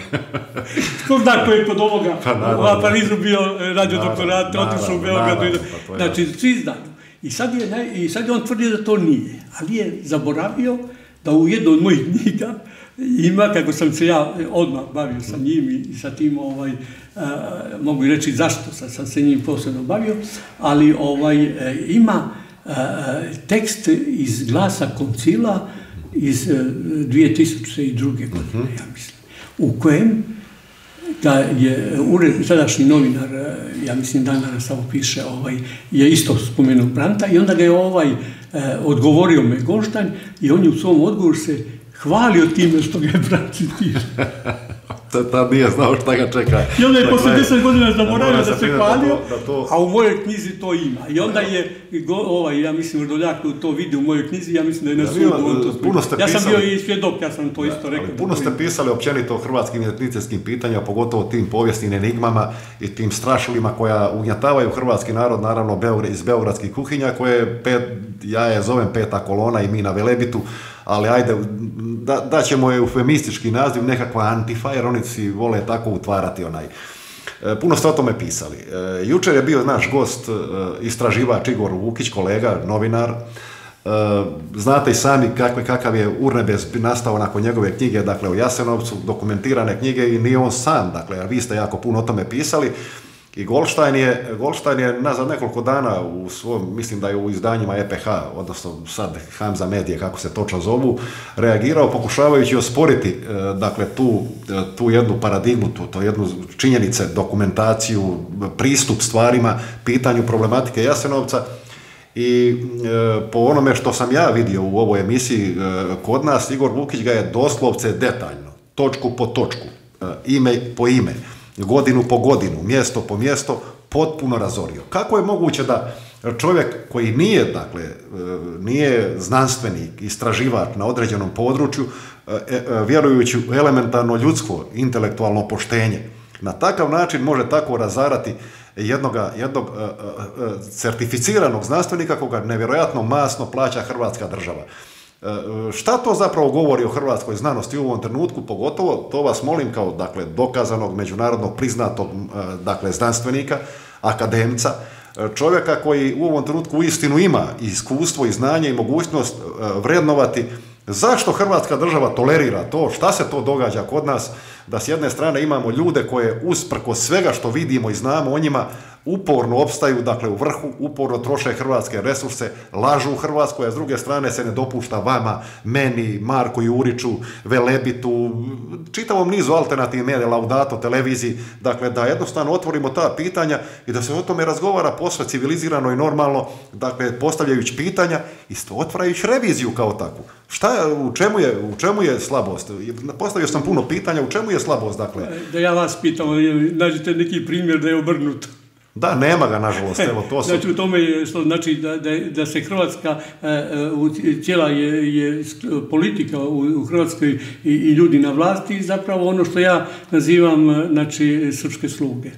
Ko zna ko je kod ovoga u Parizu bio radio doktorat, otišao u Beogradu. Znači, svi znaju. I sad je on tvrdio da to nije, ali je zaboravio da u jednoj od mojih knjiga ima, kako sam se ja odmah bavio sa njim i sa tim, mogu i reći zašto sam se njim posebno bavio, ali ima tekst iz Glasa koncila iz 2002. godine, ja mislim, u kojem da je sadašnji novinar, ja mislim danas samo piše, je isto spomenuo Brandta i onda ga je odgovorio me Goldstein i on je u svom odgovoru se hvalio time što ga je Brandt citirao. Tad nije znao šta ga čeka. I onda je posle 10 godina zaboravio da se hvalio, a u mojoj knjizi to ima. I onda je, ja mislim, Vrdoljak to vidi u mojoj knjizi, ja mislim da je na sudu. Ja sam bio i svjedok, ja sam to isto rekao. Puno ste pisali općenito o hrvatskim identitetskim pitanjima, pogotovo tim povijesnim enigmama i tim strašilima koja ugnjatavaju hrvatski narod, naravno iz beogradskih kuhinja, koje ja je zovem peta kolona i mi na Velebitu, ali ajde, daćemo je eufemistički naziv, nekakva Antifa, jer oni si vole tako utvarati Puno ste o tome pisali. Jučer je bio naš gost, istraživač Igor Vukić, kolega, novinar. Znate i sami kakav je urnebes nastao nakon njegove knjige, dakle o Jasenovcu, dokumentirane knjige i nije on sam, dakle, vi ste jako puno o tome pisali. I Goldstein je nazad nekoliko dana u svom, mislim da je u izdanjima EPH, odnosno sad Hamza Medije, kako se točno zovu, reagirao pokušavajući osporiti dakle, tu jednu paradigmu, tu jednu činjenice, dokumentaciju, pristup stvarima, pitanju problematike Jasenovca. I po onome što sam ja vidio u ovoj emisiji kod nas, Igor Vukić ga je doslovce detaljno, točku po točku, ime po ime, godinu po godinu, mjesto po mjesto, potpuno razorio. Kako je moguće da čovjek koji nije znanstvenik, istraživač na određenom području, vjerujući u elementarno ljudsko, intelektualno poštenje, na takav način može tako razarati jednog certificiranog znanstvenika koga nevjerojatno masno plaća Hrvatska država. Šta to zapravo govori o hrvatskoj znanosti u ovom trenutku, pogotovo, to vas molim kao dokazanog, međunarodnog priznatog znanstvenika, akademca, čovjeka koji u ovom trenutku uistinu ima iskustvo i znanje i mogućnost vrednovati zašto Hrvatska država tolerira to, šta se to događa kod nas, da s jedne strane imamo ljude koje usprkos svega što vidimo i znamo o njima uporno opstaju, dakle u vrhu, uporno troše hrvatske resurse, lažu u Hrvatskoj, a s druge strane se ne dopušta vama, meni, Marku Juriću, Velebitu, čitavom nizu alternativnih medija, Laudato, televiziji, dakle da jednostavno otvorimo ta pitanja i da se o tome razgovara posve civilizirano i normalno, dakle postavljajući pitanja i otvarajući reviziju kao takvu. U čemu je slabost? Postavio sam puno pitanja, u čemu je slabost, dakle? Da ja vas pitam, nađete neki primjer da je obrnuto. Da, nema ga, nažalost. Evo, to su... Znači, u tome je, znači, da se Hrvatska, cijela je politika u Hrvatskoj i ljudi na vlasti, zapravo ono što ja nazivam, znači, srpske sluge.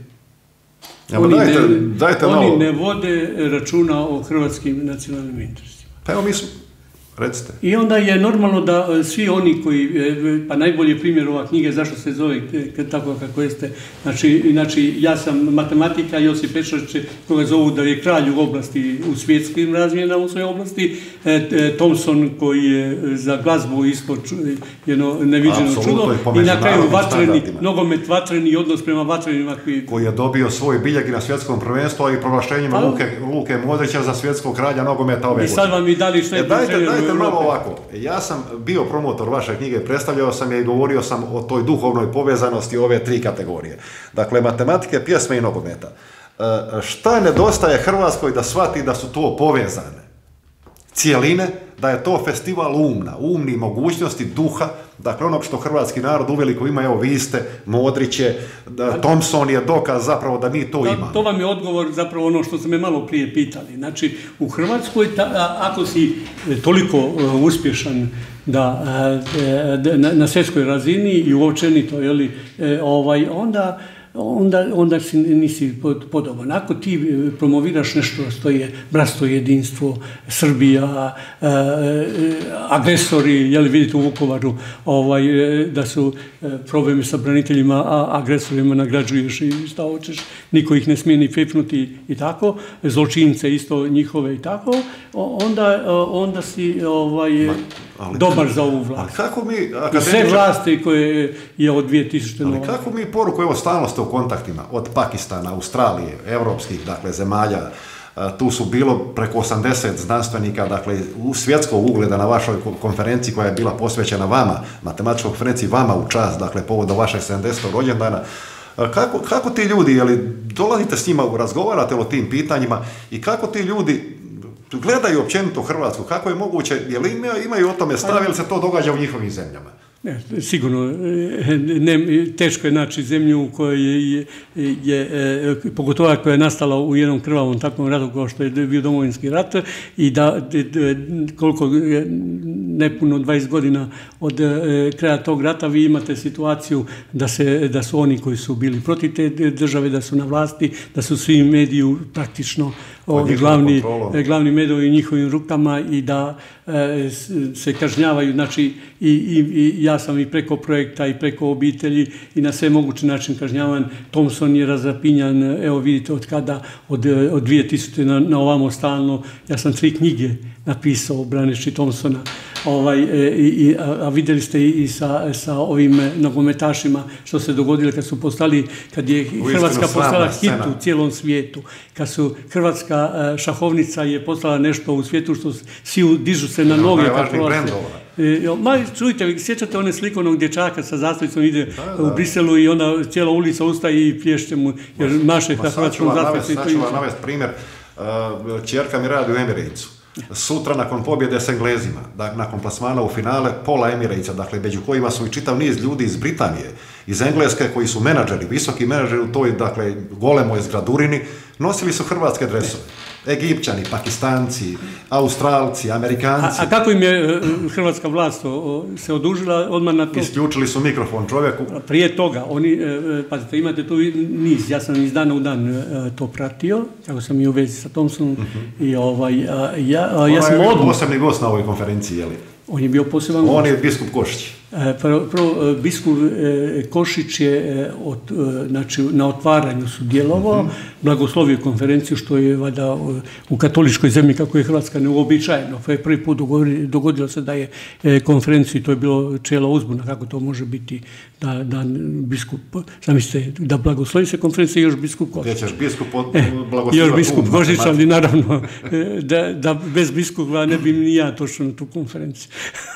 Oni ne vode računa o hrvatskim nacionalnim interesima. Pa evo, mi smo... Recite. I onda je normalno da svi oni koji, pa najbolji primjer ova knjiga, zašto se zove tako kako jeste, znači ja sam matematika, Josip Pečarić, koga zovu da je kralj u oblasti, u svjetskim razmjenama u svojoj oblasti, Thompson koji je za glazbu isto jedno neviđeno čudo, i na kraju nogomet vatreni odnos prema vatrenima koji je dobio svoj biljeg i na svjetskom prvenstvu, a i proglašenjima Luke Modrića za svjetskog kralja nogometa ove godine. I sad vam i dali što je Dajte malo ovako, ja sam bio promotor vaše knjige, predstavljao sam je i govorio sam o toj duhovnoj povezanosti ove tri kategorije. Dakle, matematike, pjesme i nogometa. Šta nedostaje Hrvatskoj da shvati da su to povezane cijeline, da je to festival umni mogućnosti, duha, dakle onog što hrvatski narod uveliko ima, evo vi ste, Modrić je, Thompson je dokaz zapravo da mi to imamo. To vam je odgovor zapravo ono što ste me malo prije pitali. Znači, u Hrvatskoj, ako si toliko uspješan da na svjetskoj razini i uopćenito, onda nisi podoban. Ako ti promoviraš nešto što je bratstvo, jedinstvo, Srbija, agresori, vidite u Vukovaru, da su problemi sa braniteljima, a agresorima nagrađuješ i šta hoćeš, niko ih ne smije ni pipnuti i tako, zločince isto njihove i tako, onda si dobar za ovu vlast. I sve vlasti koje je od 2000. Ali kako mi poruku, evo stalno ste u kontaktima, od Pakistana, Australije, evropskih, dakle, zemalja, tu su bilo preko 80 znanstvenika, dakle, u svjetskog ugleda na vašoj konferenciji koja je bila posvećena vama, matematičkoj konferenciji vama u čast, dakle, povodom vašeg 70. rođendana. Kako ti ljudi, dolazite s njima, razgovarate o tim pitanjima i kako ti ljudi gledaju općenito Hrvatsku, kako je moguće, je li imaju o tome stav, ili se to događa u njihovim zemljama? Ne, sigurno, teško je naći zemlju u kojoj pogotovo koja je nastala u jednom krvavom takvom ratu kao što je bio Domovinski rat, i da koliko nepuno 20 godina od kraja tog rata vi imate situaciju da su oni koji su bili protiv te države, da su na vlasti, da su svi mediji praktično glavni mediji u njihovim rukama i da se kažnjavaju, znači i ja sam i preko projekta i preko obitelji i na sve mogući način kažnjavan. Thompson je razapinjan, evo vidite od kada, od 2000. na ovamo stalno, ja sam 3 knjige napisao braneći Thompsona, a vidjeli ste i sa ovim nogometašima što se dogodilo kad je Hrvatska postala hit u cijelom svijetu, kad su Hrvatska šahovnica je postala nešto u svijetu što svi dižu se na noge. Čujte, sjećate one slike onog dječaka sa zastavicom, ide u Briselu i onda cijela ulica ustaje i plješće mu, jer maše hrvatskom zastavicom. Sad ću vam navesti primjer, ćerka mi radi u Emiratesu. Sutra nakon pobjede s Englezima, nakon plasmana u finale, pola Emiratesa, dakle, među kojima su i čitav niz ljudi iz Britanije, iz Engleske, koji su menadžeri, visoki menadžeri u toj, dakle, golemoj zgradurini, nosili su hrvatske dresove. Egipćani, Pakistanci, Australci, Amerikanci. A kako im je hrvatska vlast se odužila odmah na to? Isključili su mikrofon čovjeku. Prije toga, pazite, imate tu niz, ja sam iz dana u dan to pratio, kako sam i u vezi sa Thompsonom, i ja sam odmah... Posebni gost na ovoj konferenciji, je li? On je bio poseban gost. On je biskup Košić. Prvo, biskup Košić je na otvaranju sudjelovao, blagoslovio konferenciju, što je valjda u katoličkoj zemlji, kako je Hrvatska, neuobičajeno. Prvi put dogodilo se da je konferenciju, to je bilo čela uzbuna, kako to može biti da biskup, zamislite, da blagoslovi se konferencija i još biskup Košić. Gdje ćeš biskup blagoslovati? Još biskup Košić, ali naravno da bez biskupa ne bi ni ja točno na tu konferenciju.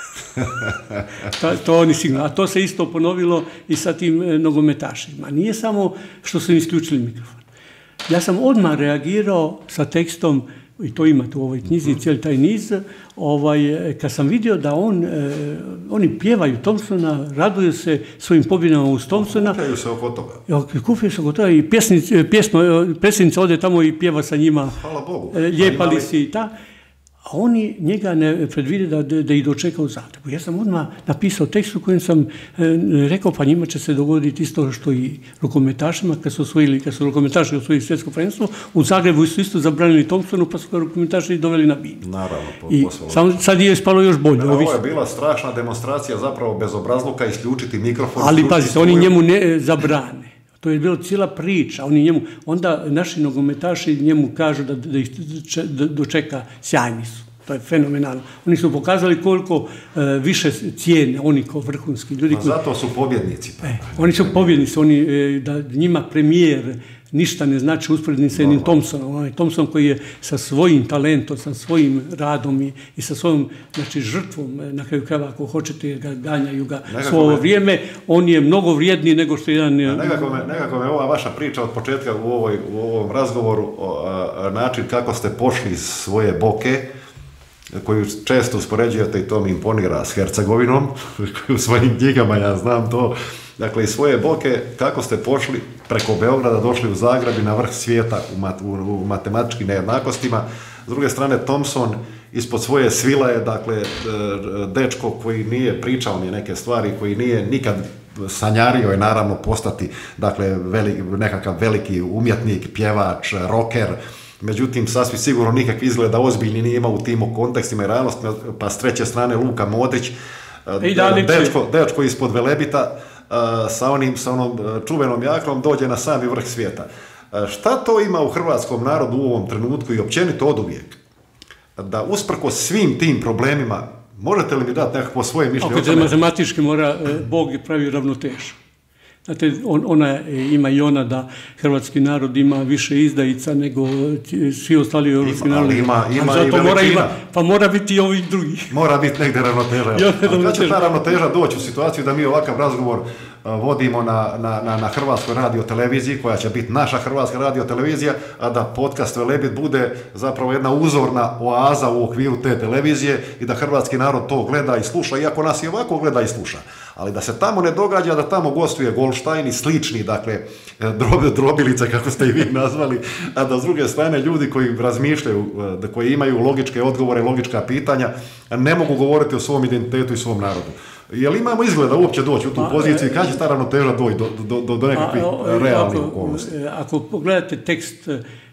To oni sigurno. A to se isto ponovilo i sa tim nogometašima. Nije samo što su im isključili mikrofon. Ja sam odmah reagirao sa tekstom i to imate u ovoj knjizi, cijeli taj niz, kad sam vidio da oni pjevaju Thompsona, raduju se svojim pobjedama uz Thompsona. Kupljaju se oko toga. Kupljaju se oko toga i predsjednica ode tamo i pjeva sa njima. Hvala Bogu. Lijepali si i ta. A oni njega ne predvide da ih dočeka u Zagrebu. Ja sam odmah napisao tekst u kojem sam rekao, pa njima će se dogoditi isto što i rukometašima, kad su rukometaši osvojili svjetsko prvenstvo, u Zagrebu su isto zabranili Thompsonu, pa su ga rukometaši doveli na binu. Naravno. Sad je ispalo još bolje. Ovo je bila strašna demonstracija, zapravo bez obrazluka, isključiti mikrofon. Ali pazite, oni njemu ne zabrane. To je bila cijela priča. Onda naši nogometaši njemu kažu da ih dočeka, sjajni su. To je fenomenalno. Oni su pokazali koliko više cijene, oni kao vrhunski ljudi. Zato su pobjednici. Oni su pobjednici, da njima premijer ništa ne znači usporedni sa jednim Thompsonom. Thompson koji je sa svojim talentom, sa svojim radom i sa svojom žrtvom, na kraju krajeva ako hoćete ga ganjaju ga svo ovo vrijeme, on je mnogo vrijedniji nego što jedan... Nekako me ova vaša priča od početka u ovom razgovoru, način kako ste pošli iz svoje Boke, koju često uspoređujete i to mi imponira s Hercegovinom, u svojim knjigama ja znam to. Dakle, iz svoje Boke, kako ste pošli preko Beograda, došli u Zagreb i na vrh svijeta u matematičkim nejednakostima. S druge strane, Thompson ispod svoje Svilaje, dakle, dečko koji nije pričao mi neke stvari, koji nije nikad sanjario je naravno postati, dakle, nekakav veliki umjetnik, pjevač, rocker. Međutim, sasvim sigurno nikakvi izgleda ozbiljni nije imao u tim kontekstima i realnostima, pa s treće strane Luka Modrić, dečko ispod Velebita, sa onom čuvenom jaknom dođe na sami vrh svijeta. Šta to ima u hrvatskom narodu u ovom trenutku i općenito oduvijek? Da usprkos svim tim problemima, možete li mi dati nekako svoje mišljenje? Ako matematički mora, Bog pravi ravnotežu. Znate, ima i ona da hrvatski narod ima više izdajica nego svi ostali europski narodi. Ima i veličina. Pa mora biti i ovih drugih. Mora biti negdje ravnoteža. Kad će ta ravnoteža doći u situaciju da mi ovakav razgovor vodimo na Hrvatskoj radioteleviziji, koja će biti naša Hrvatska radiotelevizija, a da podcast Velebit bude zapravo jedna uzorna oaza u okviru te televizije i da hrvatski narod to gleda i sluša, iako nas i ovako gleda i sluša. Ali da se tamo ne događa da tamo gostuje Goldstein i slični, dakle, drobilice, kako ste i vi nazvali, a da s druge strane ljudi koji razmišljaju, koji imaju logičke odgovore, logička pitanja, ne mogu govoriti o svom identitetu i svom narodu. Jel imamo izgleda uopće doći u tu poziciju i kad će ta ravnoteža doći do nekakvih realnih okolnosti? Ako pogledate tekst,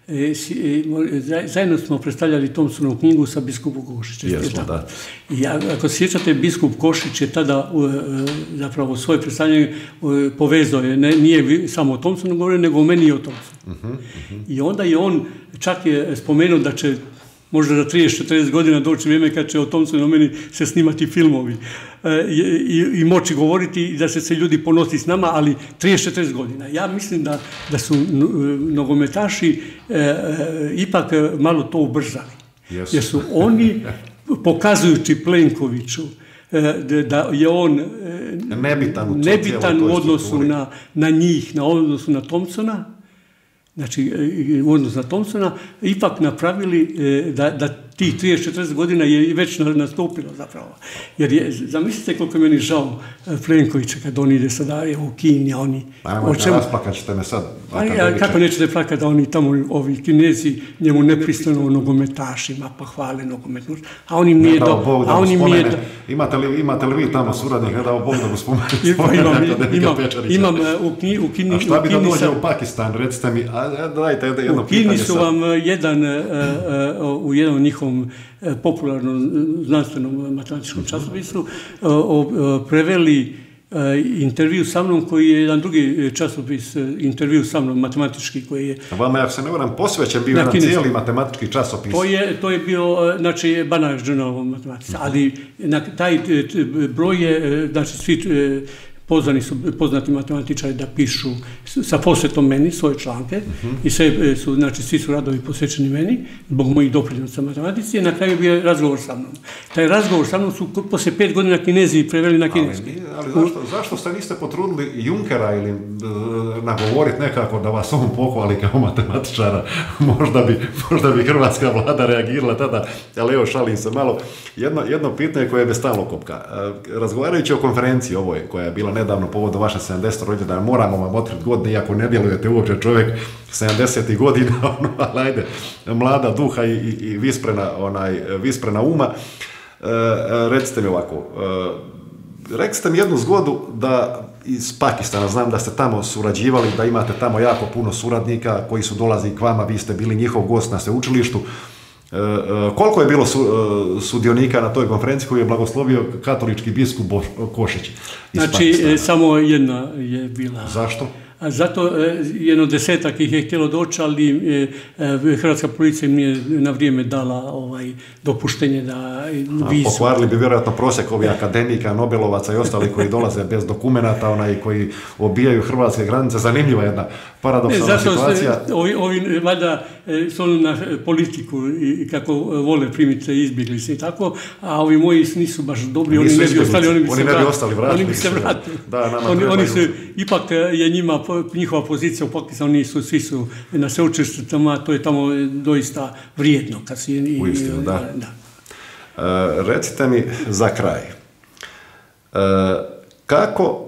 zajedno smo predstavljali Thompsonovu knjigu sa biskupom Košićem. Jesmo, da. I ako se sjećate, biskup Košić je tada zapravo svoje predstavljanje povezao, nije samo o Thompsonu govorio, nego o meni i o Thompsonu. I onda je on čak je spomenuo da će možda za 30-40 godina doći vrijeme kad će o Thompsonu i o meni se snimati filmovi i moći govoriti i da se ljudi ponosi s nama, ali 30-40 godina. Ja mislim da su nogometaši ipak malo to ubrzali. Jer su oni, pokazujući Plenkoviću, da je on nebitan u odnosu na njih, na odnosu na Thompsona, znači u odnosu na Thompsona, ipak napravili da tih 30-40 godina je već nastupilo zapravo. Jer zamislite koliko je meni žao Plenkovića kad on ide sada u Kini, a oni... Rasplakat ćete me sad. Kako nećete plakati da oni tamo, ovi Kinezi, njemu nepristojno nogometašima, pa hvale nogometnu. A on im nije do... Imate li vi tamo suradnika, dao Bog da mu spomenete? Imam u Kini... A šta bi da dođe u Pakistan, recite mi, dajte jedno pitanje sad. U Kini su vam u jednom njihovom popularnom znanstvenom matematičkom časopisu preveli intervju sa mnom, koji je jedan drugi časopis, intervju sa mnom matematički, koji je... Vama, ako se ne varam, posvećen bio na cijeli matematički časopis. To je bio, znači, Banach Journal of Mathematics, ali taj broj je, znači, svi poznati matematičari da pišu sa posvetom meni svoje članke i svi su radovi posvećeni meni zbog mojih doprinosa matematici i na kraju je bio razgovor sa mnom. Taj razgovor sa mnom su poslije 5 godina Kinezi preveli na kineski. Ali zašto se niste potrudili Junkera ili nagovoriti nekako da vas on pohvali kao matematičara? Možda bi hrvatska vlada reagirala tada, ali evo šalim se malo. Jedno pitanje koje je stalno kopka. Razgovarajući o konferenciji ovoj koja je bila nedavno povodom vaše 70. rođendana, moramo vam otkriti godine, iako ne djelujete uopće čovjek 70. godina, ali ajde, mlada duha i visprena uma. Recite mi ovako, rekli ste mi jednu zgodu da iz Pakistana, znam da ste tamo surađivali, da imate tamo jako puno suradnika koji su dolazili k vama, vi ste bili njihov gost na sveučilištu. Koliko je bilo sudionika na toj konferenciji koju je blagoslovio katolički biskup Košić? Znači, samo jedna je bila. Zašto? Zato jedno 10 ih je htjelo doći, ali hrvatska policija im nije na vrijeme dala dopuštenje da vizu. Pokvarili bi vjerojatno prosjek ovih akademika, Nobelovaca i ostali koji dolaze bez dokumenata, koji obijaju hrvatske granice. Zanimljiva jedna paradoksalna situacija. Ovi valjda su na politiku i kako vole primiti izbjeglice i tako, a ovi moji nisu baš dobri, oni ne bi ostali, oni bi se vratili. Oni su, ipak je njihova pozicija u Pakistanu, svi su na sveučilištima, to je tamo doista vrijedno. Uistinu, da. Recite mi za kraj, kako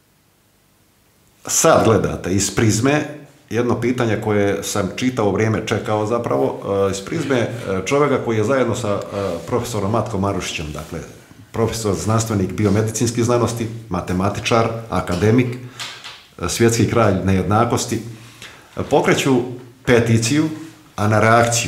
sad gledate iz prizme, jedno pitanje koje sam čitao vrijeme čekao zapravo, iz prizme čovjeka koji je zajedno sa profesorom Matkom Marušićem, dakle, profesor znanstvenik biomedicinskih znanosti, matematičar, akademik, svjetski kralj nejednakosti, pokreću peticiju, a na reakciju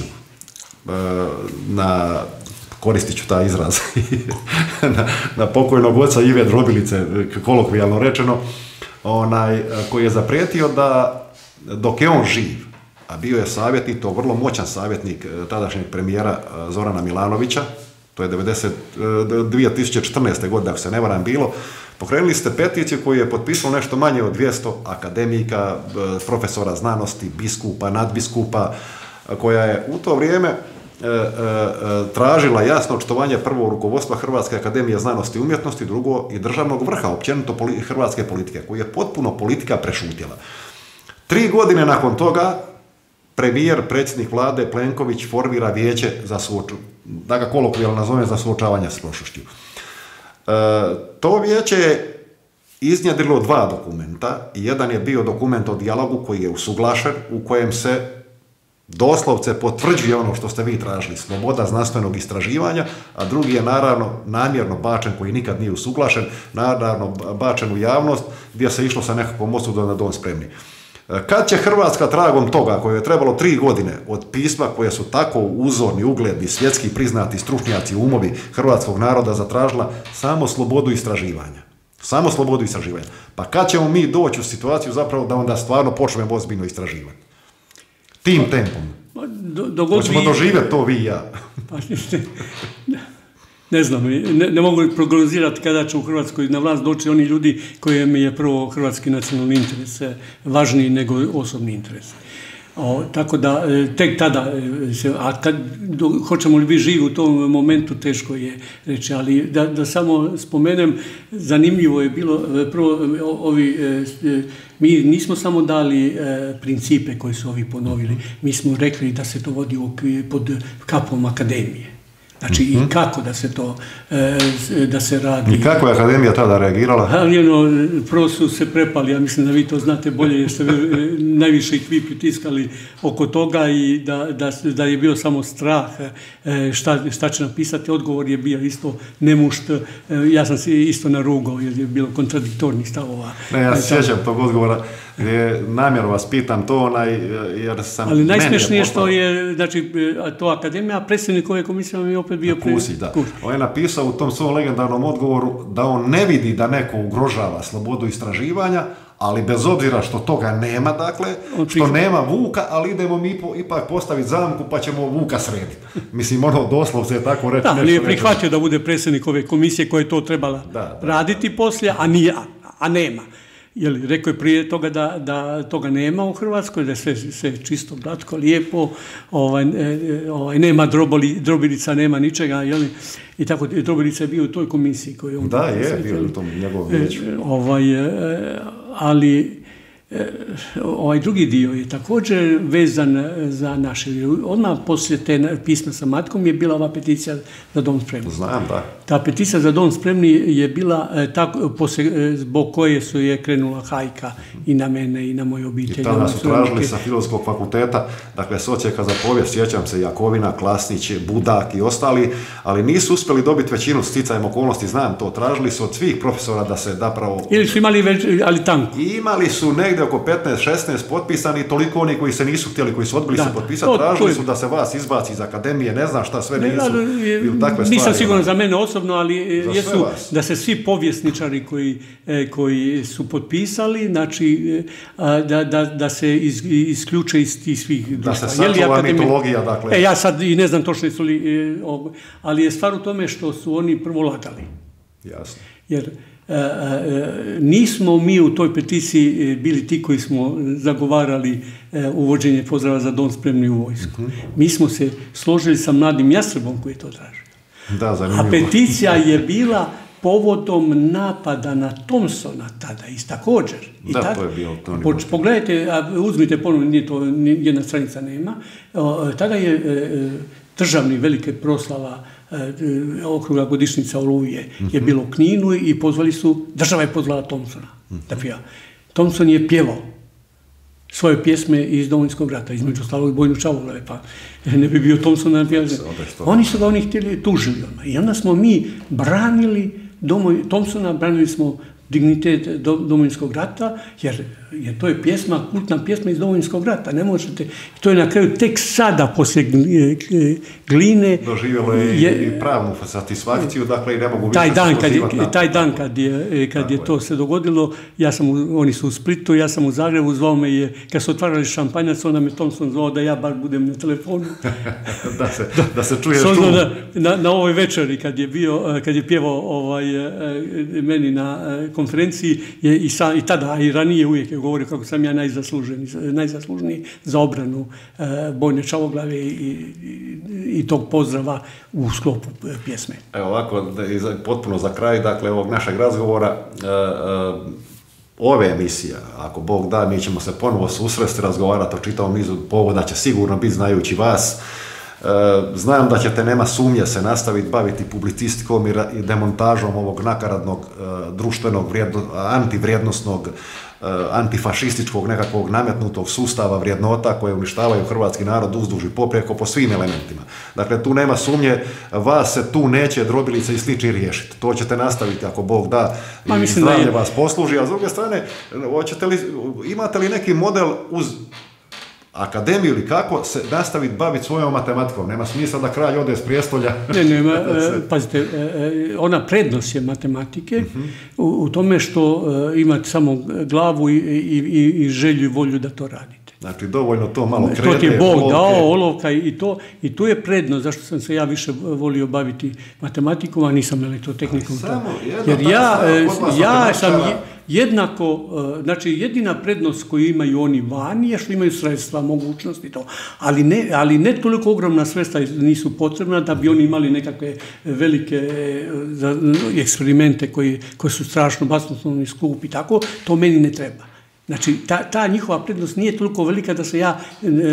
koristit ću taj izraz, na pokojnog oca Ive Drobilice, kolokvijalno rečeno, koji je zaprijetio da dok je on živ, a bio je savjetnik, to vrlo moćan savjetnik tadašnjeg premijera Zorana Milanovića, to je 2014. godine, ako se ne varam bilo, pokrenuli ste peticiju koju je potpisalo nešto manje od 200 akademika, profesora znanosti, biskupa, nadbiskupa, koja je u to vrijeme tražila jasno očitovanje prvo rukovodstva Hrvatske akademije znanosti i umjetnosti, drugo i državnog vrha, općenito hrvatske politike, koju je potpuno politika prešutjela. 3 godine nakon toga premijer, predsjednik vlade Plenković formira vijeće za da ga kolokvijalno nazovem, za suočavanje s prošlošću. To vijeće je iznjedrilo 2 dokumenta. Jedan je bio dokument o dijalogu koji je usuglašen, u kojem se doslovce potvrđuje ono što ste vi tražili, sloboda znanstvenog istraživanja, a drugi je naravno namjerno bačen, koji nikad nije usuglašen, naravno bačen u javnost, gdje se išlo sa nekakvom osudom na dom spremni. Kad će Hrvatska tragom toga, koje je trebalo 3 godine od pisma koje su tako uzorni, ugledni, svjetski priznati stručnjaci, umovi hrvatskog naroda zatražila samo slobodu istraživanja? Samo slobodu istraživanja. Pa kad ćemo mi doći u situaciju zapravo da onda stvarno počnemo ozbiljno istraživati? Tim tempom. Hoćemo doživjeti to vi i ja. Ne znam, ne mogu prognozirati kada će u Hrvatskoj na vlast doći oni ljudi kojima je prvo hrvatski nacionalni interes važniji nego osobni interes. Tako da, tek tada, hoćemo li biti živi u tom momentu, teško je reći, ali da samo spomenem, zanimljivo je bilo, prvo, mi nismo samo dali principe koje su ovi ponovili, mi smo rekli da se to vodi pod kapom akademije. Znači i kako da se to, da se radi. I kako je akademija tada reagirala? Prvo su se prepali, ja mislim da vi to znate bolje, jer ste najviše ih vi pritiskali oko toga i da je bio samo strah šta će napisati. Odgovor je bio isto nemušt, ja sam se isto narugao jer je bilo kontradiktornih stavova. Ne, ja se sjećam tog odgovora. Namjerno vas pitam to, jer sam... Ali najsmešnije što je, znači, to akademija, a predsjednik ove komisije vam je opet bio... Kusić, da. On je napisao u tom svom legendarnom odgovoru da on ne vidi da neko ugrožava slobodu istraživanja, ali bez obzira što toga nema, dakle, što nema Vuka, ali idemo mi ipak postaviti zamku pa ćemo Vuka srediti. Mislim, doslovce je tako reći. Da, ali je prihvatio da bude predsjednik ove komisije koja je to trebala raditi poslije, a nije... a nema. Rekao je prije toga da toga nema u Hrvatskoj, da je sve čisto, glatko, lijepo, nema drobilica, nema ničega, i tako, drobilica je bio u toj komisiji koju on... Da, je bio u tom njegovom vijeću. Ali ovaj drugi dio je također vezan za naše. Odmah poslije te pisma sa matkom je bila ova peticija za dom spremni. Znam, da. Ta peticija za dom spremni je bila zbog koje je krenula hajka i na mene i na moju obitelj. I tada su tražili sa Filozofskog fakulteta, dakle s odsjeka za povijest, sjećam se Jakovina, Klasnić, Budak i ostali, ali nisu uspjeli dobiti većinu sticajem okolnosti, znam to, tražili su od svih profesora da se zapravo... Ili su imali ali tanku. Imali su negdje oko 15-16 potpisani, toliko oni koji se nisu htjeli, koji su odbili se potpisati, tražili su da se vas izbaci iz akademije, ne znam šta sve nisu ili takve stvari. Nisam siguran za mene osobno, ali jesu da se svi povjesničari koji su potpisali, znači da se isključe iz tih svih društva. Da se sačuva mitologija, dakle. Ja sad i ne znam točno jesu li, ali je stvar u tome što su oni prvo lagali. Jasno. Jer nismo mi u toj peticiji bili ti koji smo zagovarali uvođenje pozdrava za dom spremni u vojsku. Mi smo se složili sa mladim Jastrebom koji je to tražio. Da, zanimljivo. A peticija je bila povodom napada na Thompsona tada, također. Da, to je bio to. Pogledajte, uzmite ponovno, nije to, jedna stranica nema, tada je državni velike proslava okrugla godišnjica Oluje je bilo u Kninu i država je pozvala Thompsona da pjeva. Thompson je pjevao svoje pjesme iz Domovinskog rata, između ostalog i Bojnu Čavoglave, pa ne bi bio Thompson na pjevanje. Oni su ga htjeli tužili odmah. I onda smo mi branili Thompsona, branili smo dignitet Domovinskog rata, jer to je pjesma, kultna pjesma iz Domovinskog rata, ne možete, to je na kraju tek sada poslije Gline. Doživjelo je i pravnu satisfakciju, dakle i ne mogu više taj dan kad je to se dogodilo, oni su u Splitu, ja sam u Zagrebu, zvao me je, kad su otvarali šampanjac, onda me Thompson zvao da ja bar budem na telefonu. da se čuje šum. Na ovoj večeri kad je pjevao meni na konferenciji i tada, a i ranije uvijek je govorio kako sam ja najzaslužniji za obranu Bojne Čavoglave i tog pozdrava u sklopu pjesme. Evo ovako, potpuno za kraj, dakle, ovog našeg razgovora, ove emisije, ako Bog da, mi ćemo se ponovo susresti, razgovarati o čitavom nizu povoda, će sigurno biti znajući vas. Znam da ćete, nema sumnje, se nastaviti baviti publicistikom i demontažom ovog nakaradnog, društvenog, antivrijednosnog, antifašističkog nekakvog nametnutog sustava vrijednota koje uništavaju hrvatski narod uzduž i poprijeko po svim elementima. Dakle, tu nema sumnje, vas se tu neće drobilice i slični riješiti. To ćete nastaviti ako Bog da i zdravlje vas posluži, a s druge strane, imate li neki model uz akademiju ili kako se nastaviti baviti svojom matematikom? Nema smisla da kralj ode s prijestolja. Nema, pazite, ona prednost je matematike u tome što imate samo glavu i želju i volju da to radite. Znači, dovoljno to malo krede. To ti je Bog dao, olovka i to je prednost zašto sam se ja više volio baviti matematikom, a nisam elektrotehnikom. Jer ja sam jednako, znači jedina prednost koju imaju oni vani je što imaju sredstva, mogućnosti i to, ali ne toliko ogromna sredstva nisu potrebna da bi oni imali nekakve velike eksperimente koji su strašno basnoslovni skupi i tako, to meni ne treba. Znači, ta njihova prednost nije toliko velika da se ja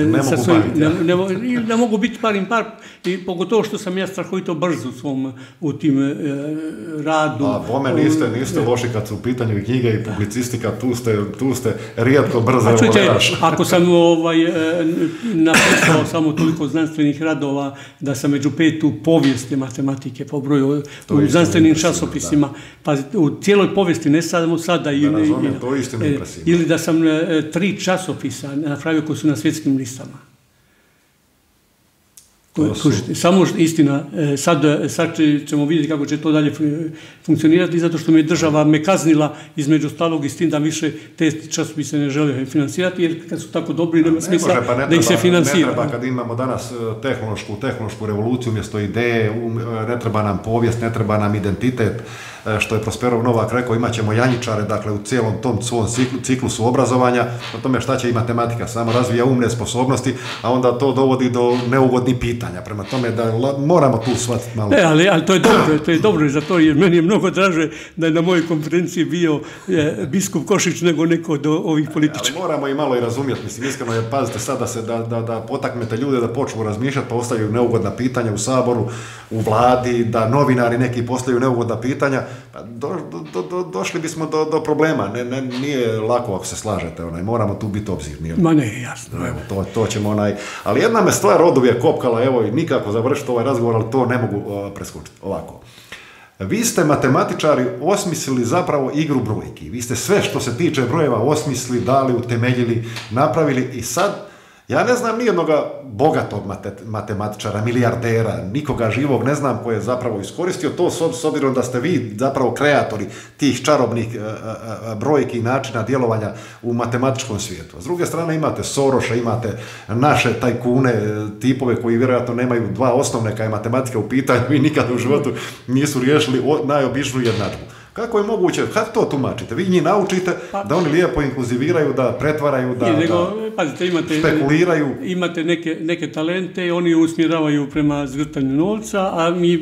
ne mogu biti par, i pogotovo što sam ja strahovito brz u tim radu. A pome niste loši kad su u pitanju knjige i publicistika, tu ste rijetko brzo. Ako sam napisao samo toliko znanstvenih radova da sam među 5 u povijesti matematike po broju u znanstvenim časopisima, pa u cijeloj povijesti, ne samo sada. To je istino impresivno. Da sam 3 časopisa napravio koji su na svjetskim listama. Samo istina, sad ćemo vidjeti kako će to dalje funkcionirati, zato što mi država me kaznila između ostalog i s tim da više te časopise ne žele financirati, jer kad su tako dobri nema smisla da ih se financira. Ne treba, kad imamo danas tehnološku revoluciju umjesto ideje, ne treba nam povijest, ne treba nam identitet. što je Prosperov Novak rekao, imat ćemo janjičare, dakle u cijelom tom svom ciklusu obrazovanja, o tome šta će i matematika, samo razvija umne sposobnosti, a onda to dovodi do neugodnih pitanja. Prema tome da moramo tu shvatiti malo. Ali to je dobro za to, jer meni je mnogo draže da je na mojoj konferenciji bio biskup Košić nego neko od ovih političara. Ali moramo i malo i razumjeti, mislim, iskreno je, pazite sad da potaknete ljude da počnu razmišljati, pa ostavljaju neugodna pitanja u Saboru, u vladi, da novinari neki postavljaju neugodna pitanja, došli bismo do problema. Nije lako ako se slažete, moramo tu biti obzirni. Ma ne, jasno. Evo, to ćemo Ali jedna me stvar od uvijek kopkala, evo i nikako završiti ovaj razgovor, ali to ne mogu preskočiti. Ovako. Vi ste matematičari osmislili zapravo igru brojki. Vi ste sve što se tiče brojeva osmislili, dali, utemeljili, napravili i sad ja ne znam nijednog bogatog matematičara, milijardera, nikoga živog ne znam koji je zapravo iskoristio to s obzirom da ste vi zapravo kreatori tih čarobnih brojki i načina djelovanja u matematičkom svijetu. S druge strane imate Soroša, imate naše tajkune, tipove koji vjerojatno nemaju dva osnovne kad je matematika u pitanju i nikada u životu nisu riješili najobičniju jednadžbu. Kako je moguće, kako to tumačite? Vi njih naučite da oni lijepo inkluziviraju, da pretvaraju, da spekuliraju. Imate neke talente i oni usmjeravaju prema zgrtanju novca, a mi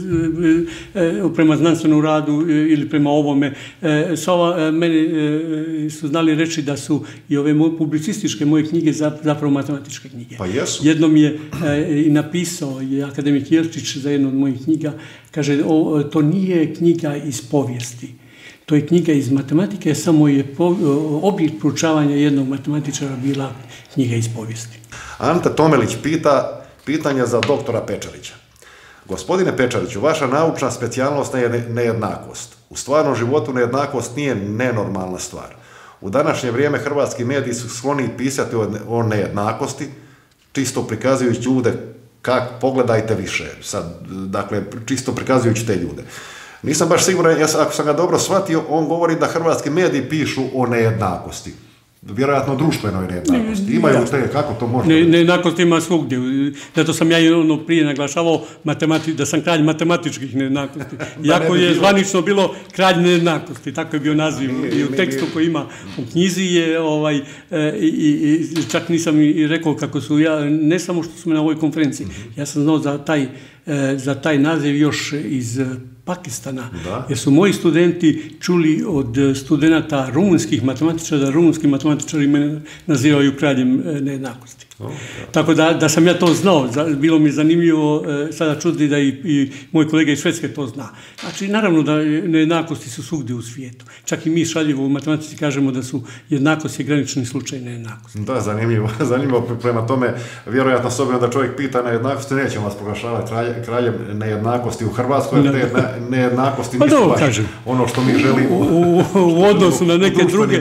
prema znanstvenom radu ili prema ovome. Meni su znali reći da su i ove publicističke moje knjige zapravo matematičke knjige. Pa jesu. Jednom je i napisao i akademik Jelčić za jednu od mojih knjiga, kaže, to nije knjiga iz povijesti, to je knjiga iz matematike, samo je objekt proučavanja jednog matematičara bila knjiga iz povijesti. Ante Tomelić pitanje za doktora Pečarića. Gospodine Pečariću, vaša naučna specijalnost je nejednakost. U stvarnom životu nejednakost nije nenormalna stvar. U današnje vrijeme hrvatski mediji su skloni pisati o nejednakosti, čisto prikazujući ljude pogledajte više, sad, dakle, čisto prikazujući te ljude. Nisam baš siguran, ako sam ga dobro shvatio, on govori da hrvatski mediji pišu o nejednakosti. Vjerojatno društvenoj nejednakosti. Imaju te, kako to može? Nejednakost ima svugdje. Zato sam ja prije naglašavao da sam kralj matematičkih nejednakosti. Iako je zvanično bilo kralj nejednakosti. Tako je bio naziv i u tekstu koji ima u knjizi je i čak nisam i rekao kako su ne samo što su me na ovoj konferenciji. Ja sam znao za taj naziv još iz Pakistana, jer su moji studenti čuli od studenata rumunskih matematičara da rumunski matematičari mene nazivaju kraljem nejednakosti. Tako da sam ja to znao, bilo mi zanimljivo sada čuti da i moj kolega iz Švedske to zna. Znači, naravno da nejednakosti su svugdje u svijetu. Čak i mi šaljivo u matematici kažemo da su jednakosti granični slučaj nejednakosti. Da, zanimljivo. Prema tome, vjerojatno s obzirom da čovjek pita nejednakosti, nećemo vas proglašavati kraljem nejednakosti u Hrvatskoj, jer te nejednakosti nisu baš ono što mi želimo. U odnosu na neke druge,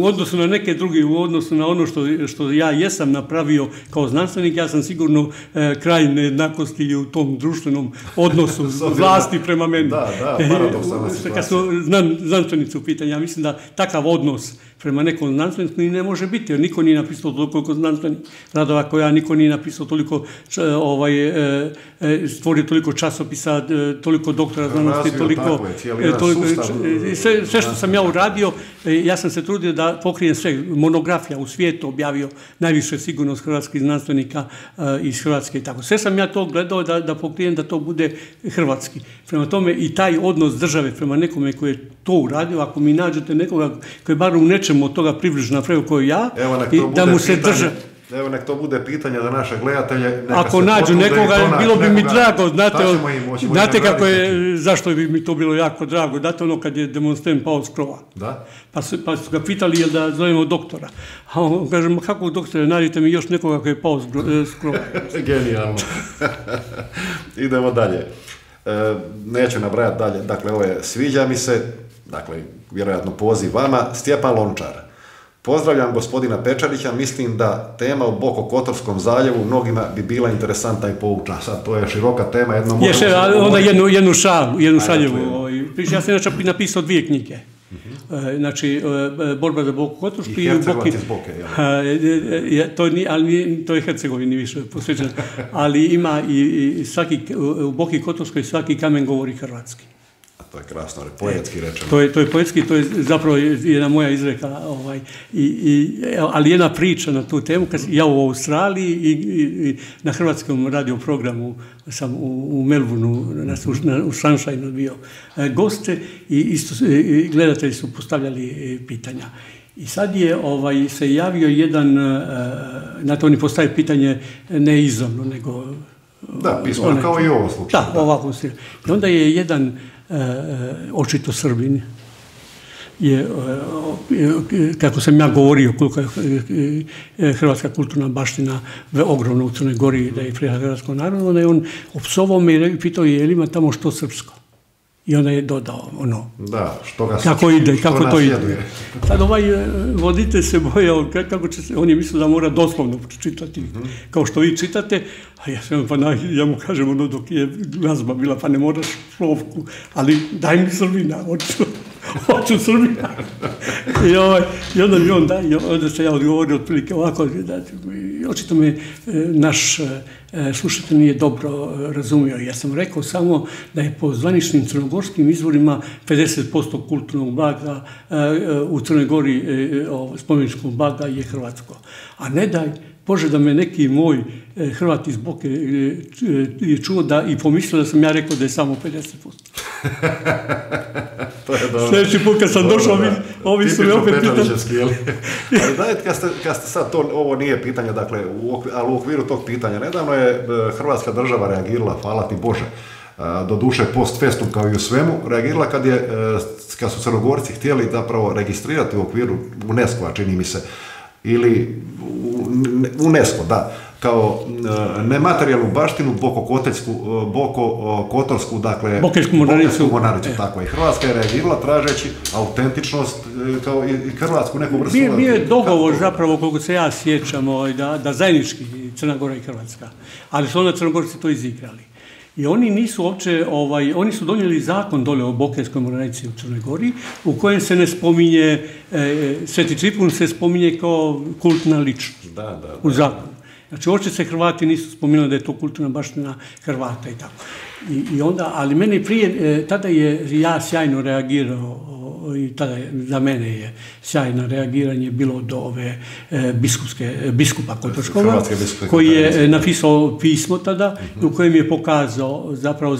u odnosu na ono što ja jesam napravio kao znanstvenik, ja sam sigurno kraj nejednakosti u tom društvenom odnosu vlasti prema meni. Da, paradoksalna situacija. Kad su znanstvenici u pitanju, ja mislim da takav odnos prema nekom znanstveniku ne može biti, jer niko nije napisao toliko znanstvenih radova kao ja, niko nije napisao toliko, stvorio toliko časopisa, toliko doktora znanosti, toliko sve što sam ja uradio, ja sam se trudio da pokrijem sve, monografija u svijetu objavio, najviše sigurnost hrvatskih znanstvenika iz Hrvatske i tako. Sve sam ja to gledao da pokrijem da to bude hrvatski. Prema tome i taj odnos države prema nekome koji je to uradio, ako mi nađete nekoga koji je bar u nečemu od toga približno napravio koji ja, i da mu se drže. Evo, nek to bude pitanje za naše gledatelje. Ako nađu nekoga, bilo bi mi drago, znate kako je, zašto bi mi to bilo jako drago, znate ono kad je demonstrant pao s krova. Da. Pa su ga pitali jel da zovemo doktora. A on kaže, kakvog doktora, nađite mi još nekoga koji je pao s krova. Genijalno. Idemo dalje. Neću nabrajati dalje, dakle, ovo je sviđa mi se, dakle, vjerojatno poziv vama, Stjepan Lončar. Pozdravljam gospodina Pečarića, mislim da tema o Bokokotorskom zaljevu mnogima bi bila interesantna i poučna. Sad, to je široka tema, onda jednu šaljevu. Ja sam inače napisao 2 knjige. Znači, borba za Boku Kotorsku i Hercegovac iz Boke, to je Hercegovini više posvećeno, ali ima i u Boki Kotorskoj svaki kamen govori hrvatski. A to je krasno, poetski rečeno. To je poetski, to je zapravo jedna moja izreka, ali jedna priča na tu temu. Ja u Australiji i na hrvatskom radioprogramu sam u Melbourneu, u Sunshineu bio goste i gledatelji su postavljali pitanja. I sad je se javio jedan, na to oni postavili pitanje ne izravno, nego... Da, pismo, kao i u ovom slučaju. Da, ovako stilu. I onda je jedan, očito Srbin, kako sam ja govorio, koliko je hrvatska kulturna baština ogromna u Crnoj Gori, da je prijatelj hrvatskog naroda, onda je on opsovao me i pitao je li ima tamo što srpsko. I onda je dodao da, kako ide, kako to ide. Sad voditelj se bojao, on je mislio da mora doslovno čitati, kao što vi čitate, a ja mu kažem, dok je glazba bila, pa ne moraš plovku, ali daj mi Srbina, hoću Srbina. I onda mi on daje, onda se ja odgovorio otprilike ovako, očito me naš slušatelj nije dobro razumio. Ja sam rekao samo da je po zvaničnim crnogorskim izvorima 50% kulturnog blaga u Crnoj Gori, spomeničkog blaga je hrvatsko. A ne daj Bože da me neki moj Hrvat iz Boke je čuo i pomislio da sam ja rekao da je samo 50%. Sljedeći put kad sam došao, ovi su me opet pitali. Ali dajte, kad ste sad, ovo nije pitanje, dakle, ali u okviru tog pitanja, nedavno je Hrvatska država reagirala, hvala ti Bože, doduše post festum kao i u svemu, reagirala kad su Crnogorci htjeli zapravo registrirati u okviru UNESCO-a, čini mi se, ili UNESCO, da, kao nematerijalnu baštinu Bokokotorsku, dakle, Bokeljsku mornaricu, tako je. Hrvatska je reagirala tražeći autentičnost kao i Hrvatsku neku vrstu. Bio je dogovor zapravo, koliko se ja sjećam, da zajednički Crna Gora i Hrvatska, ali su onda Crnogorci to izigrali. I oni nisu uopće, oni su donijeli zakon dole o Bokeljskoj mornarici u Crnoj Gori, u kojem se ne spominje, Sveti Tripun se spominje kao kultna ličnost u zakonu. Znači, uopće se Hrvati nisu spominjali da je to kulturna baština Hrvata i tako. I onda, ali meni prije, tada je ja sjajno reagirao, i tada za mene je sjajno reagiranje bilo do ove biskupa Kotorskova, koji je napisao pismo tada, u kojem je pokazao zapravo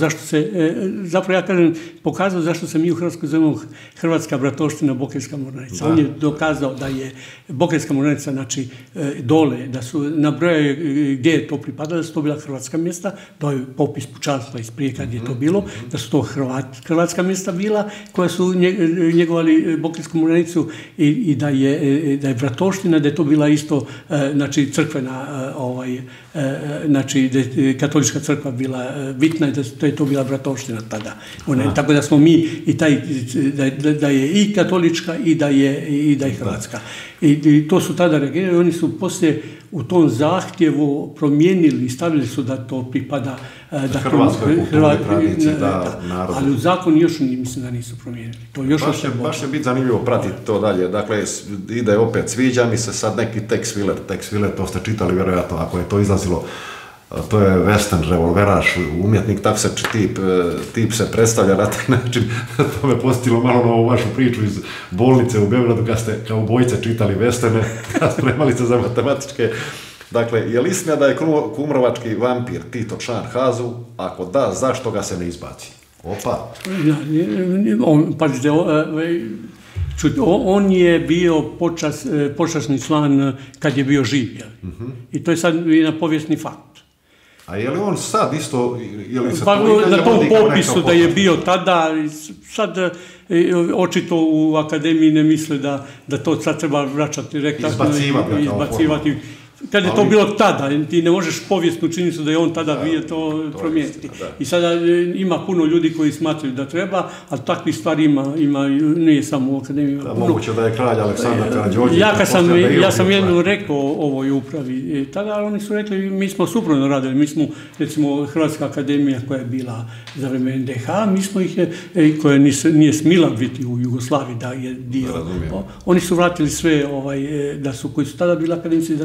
ja kažem, pokazao zašto se mi u Hrvatskoj zovemo Hrvatska bratovština Bokeljska mornarica. On je dokazao da je Bokeljska mornarica, znači dole, da su nabrojali gdje je to pripadalo, da su to bila hrvatska mjesta, da je popis pučanstva iz prije kad je to bilo, da su to hrvatska mjesta bila koja su njegovali Bokeljsku mornaricu i da je bratovština, da je to bila isto, znači, crkvena, znači, da je katolička crkva bila bitna i da je to bila bratovština tada. Tako da smo mi i da je i katolička i da je hrvatska. I to su tada reagirali, oni su poslije u tom zahtjevu promijenili i stavili su da to pripada Hrvatskoj kulturnoj tradiciji, narodu. Ali u zakonu još mislim da nisu promijenili. Baš će biti zanimljivo pratiti to dalje. Dakle, ide opet, sviđa mi se sad neki Tex Willer, to ste čitali vjerojatno, ako je to izlazilo. To je western revolveraš, umjetnik, tako se tip se predstavlja na taj način. To me posjetilo malo na ovu vašu priču iz bolnice u Beogradu, kad ste kao ubojice čitali westerne, kad spremali se za matematičke. Dakle, je li istina da je kumrovački vampir Tito Čan Hazu? Ako da, zašto ga se ne izbaci? Opa! Pazite, on je bio počasni član kad je bio živ. I to je sad jedan povijesni fakt. A je li on sad isto, na tom popisu da je bio tada, sad očito u akademiji ne misle da to sad treba vraćati, izbacivati. Kad je to bilo tada, ti ne možeš povijesnu činjenicu da je on tada bio to promijeniti. I sada ima puno ljudi koji smatraju da treba, ali takvih stvari ima nije samo u akademiji. Moguće da je kralj Aleksandar Karađorđević. Ja sam jednom rekao ovoj upravi tada, ali oni su rekli, mi smo suprotno radili, mi smo, recimo, Hrvatska akademija koja je bila za vrijeme NDH, mi smo ih, koja nije smila biti u Jugoslaviji, da je dio. Oni su vratili sve, koji su tada bili akademici, da su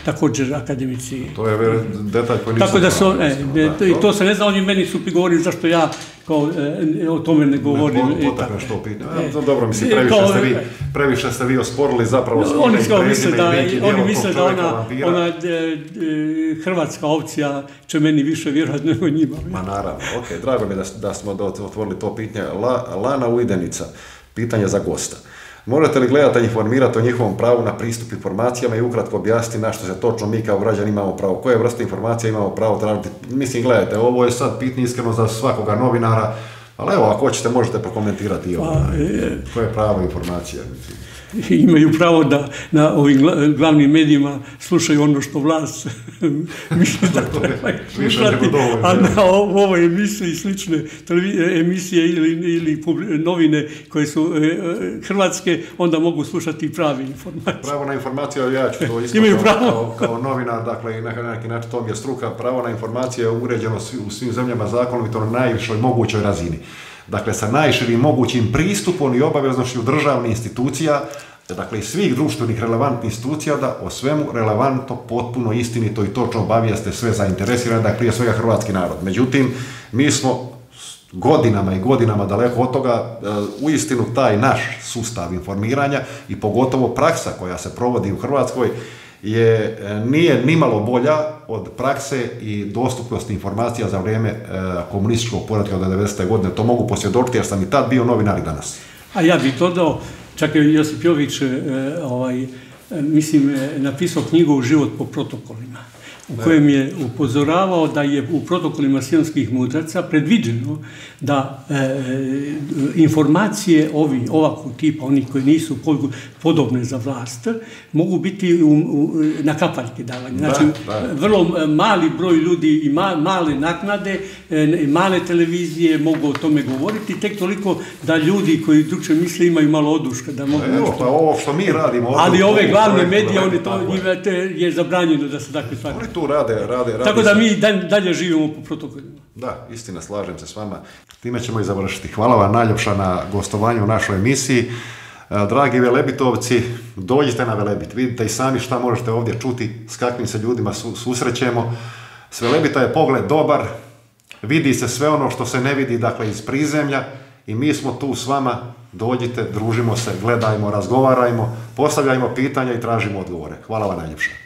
također akademici. To je detalj koji nisam... Tako da su, i to se ne zna, oni meni su prigovorili zašto ja kao o tome ne govorim. Ne potakneš to pitanje. Dobro, mislim, previše ste vi osporili zapravo oni misle da ona hrvatska opcija će meni više vjerojatno nego njima. Ma naravno, ok, drago mi je da smo otvorili to pitanje. Lana Ujdenica, pitanje za gosta. Možete li gledati i informirati o njihovom pravu na pristup informacijama i ukratko objasniti na što se točno mi kao građani imamo pravo? Koje vrste informacija imamo pravo tražiti? Mislim, gledajte, ovo je sad pitanje iskreno za svakoga novinara, ali evo, ako hoćete, možete prokomentirati i ovo. Koje je pravo informacija? Imaju pravo da na ovim glavnim medijima slušaju ono što vlast misli da trebaju slušati, a na ovoj emisiji i slične emisije ili novine koje su hrvatske, onda mogu slušati pravi informacije. Pravo na informaciju, ja ću to isto kao novinar, dakle, i na neki način to mi je struka, pravo na informacije je uređeno u svim zemljama zakonom i to na najvišoj mogućoj razini. Dakle, sa najširim mogućim pristupom i obaveznošću državnih institucija, dakle i svih društvenih relevantnih institucija, da o svemu relevantno, potpuno istinito i točno obavijeste sve zainteresirane, dakle prije svega hrvatski narod. Međutim, mi smo godinama i godinama daleko od toga, uistinu taj naš sustav informiranja i pogotovo praksa koja se provodi u Hrvatskoj nije nimalo bolja od prakse i dostupnosti informacija za vrijeme komunističkog poretka od 90. godine. To mogu posvjedočiti jer sam i tad bio novinar i danas. A ja bih dodao, čak je Josip Jović, napisao knjigu Život po protokolima, u kojem je upozoravao da je u protokolima sionskih mudraca predviđeno da informacije ovakvog tipa, oni koji nisu podobne za vlast, mogu biti na kapaljke davanje. Znači, vrlo mali broj ljudi i male naknade, male televizije mogu o tome govoriti, tek toliko da ljudi koji drugčije misle imaju malo oduška. Pa ovo što mi radimo... Ali ove glavne medije, njima je zabranjeno da se takve stvari... Tu rade. Tako da mi dalje živimo po protokolima. Da, istina, slažem se s vama. Time ćemo i završiti. Hvala vam najljepša na gostovanju u našoj emisiji. Dragi Velebitovci, dođite na Velebit. Vidite i sami šta možete ovdje čuti, s kakvim se ljudima susrećemo. S Velebita je pogled dobar, vidi se sve ono što se ne vidi, dakle, iz prizemlja i mi smo tu s vama. Dođite, družimo se, gledajmo, razgovarajmo, postavljajmo pitanja i tražimo odgovore. Hvala vam najljepša.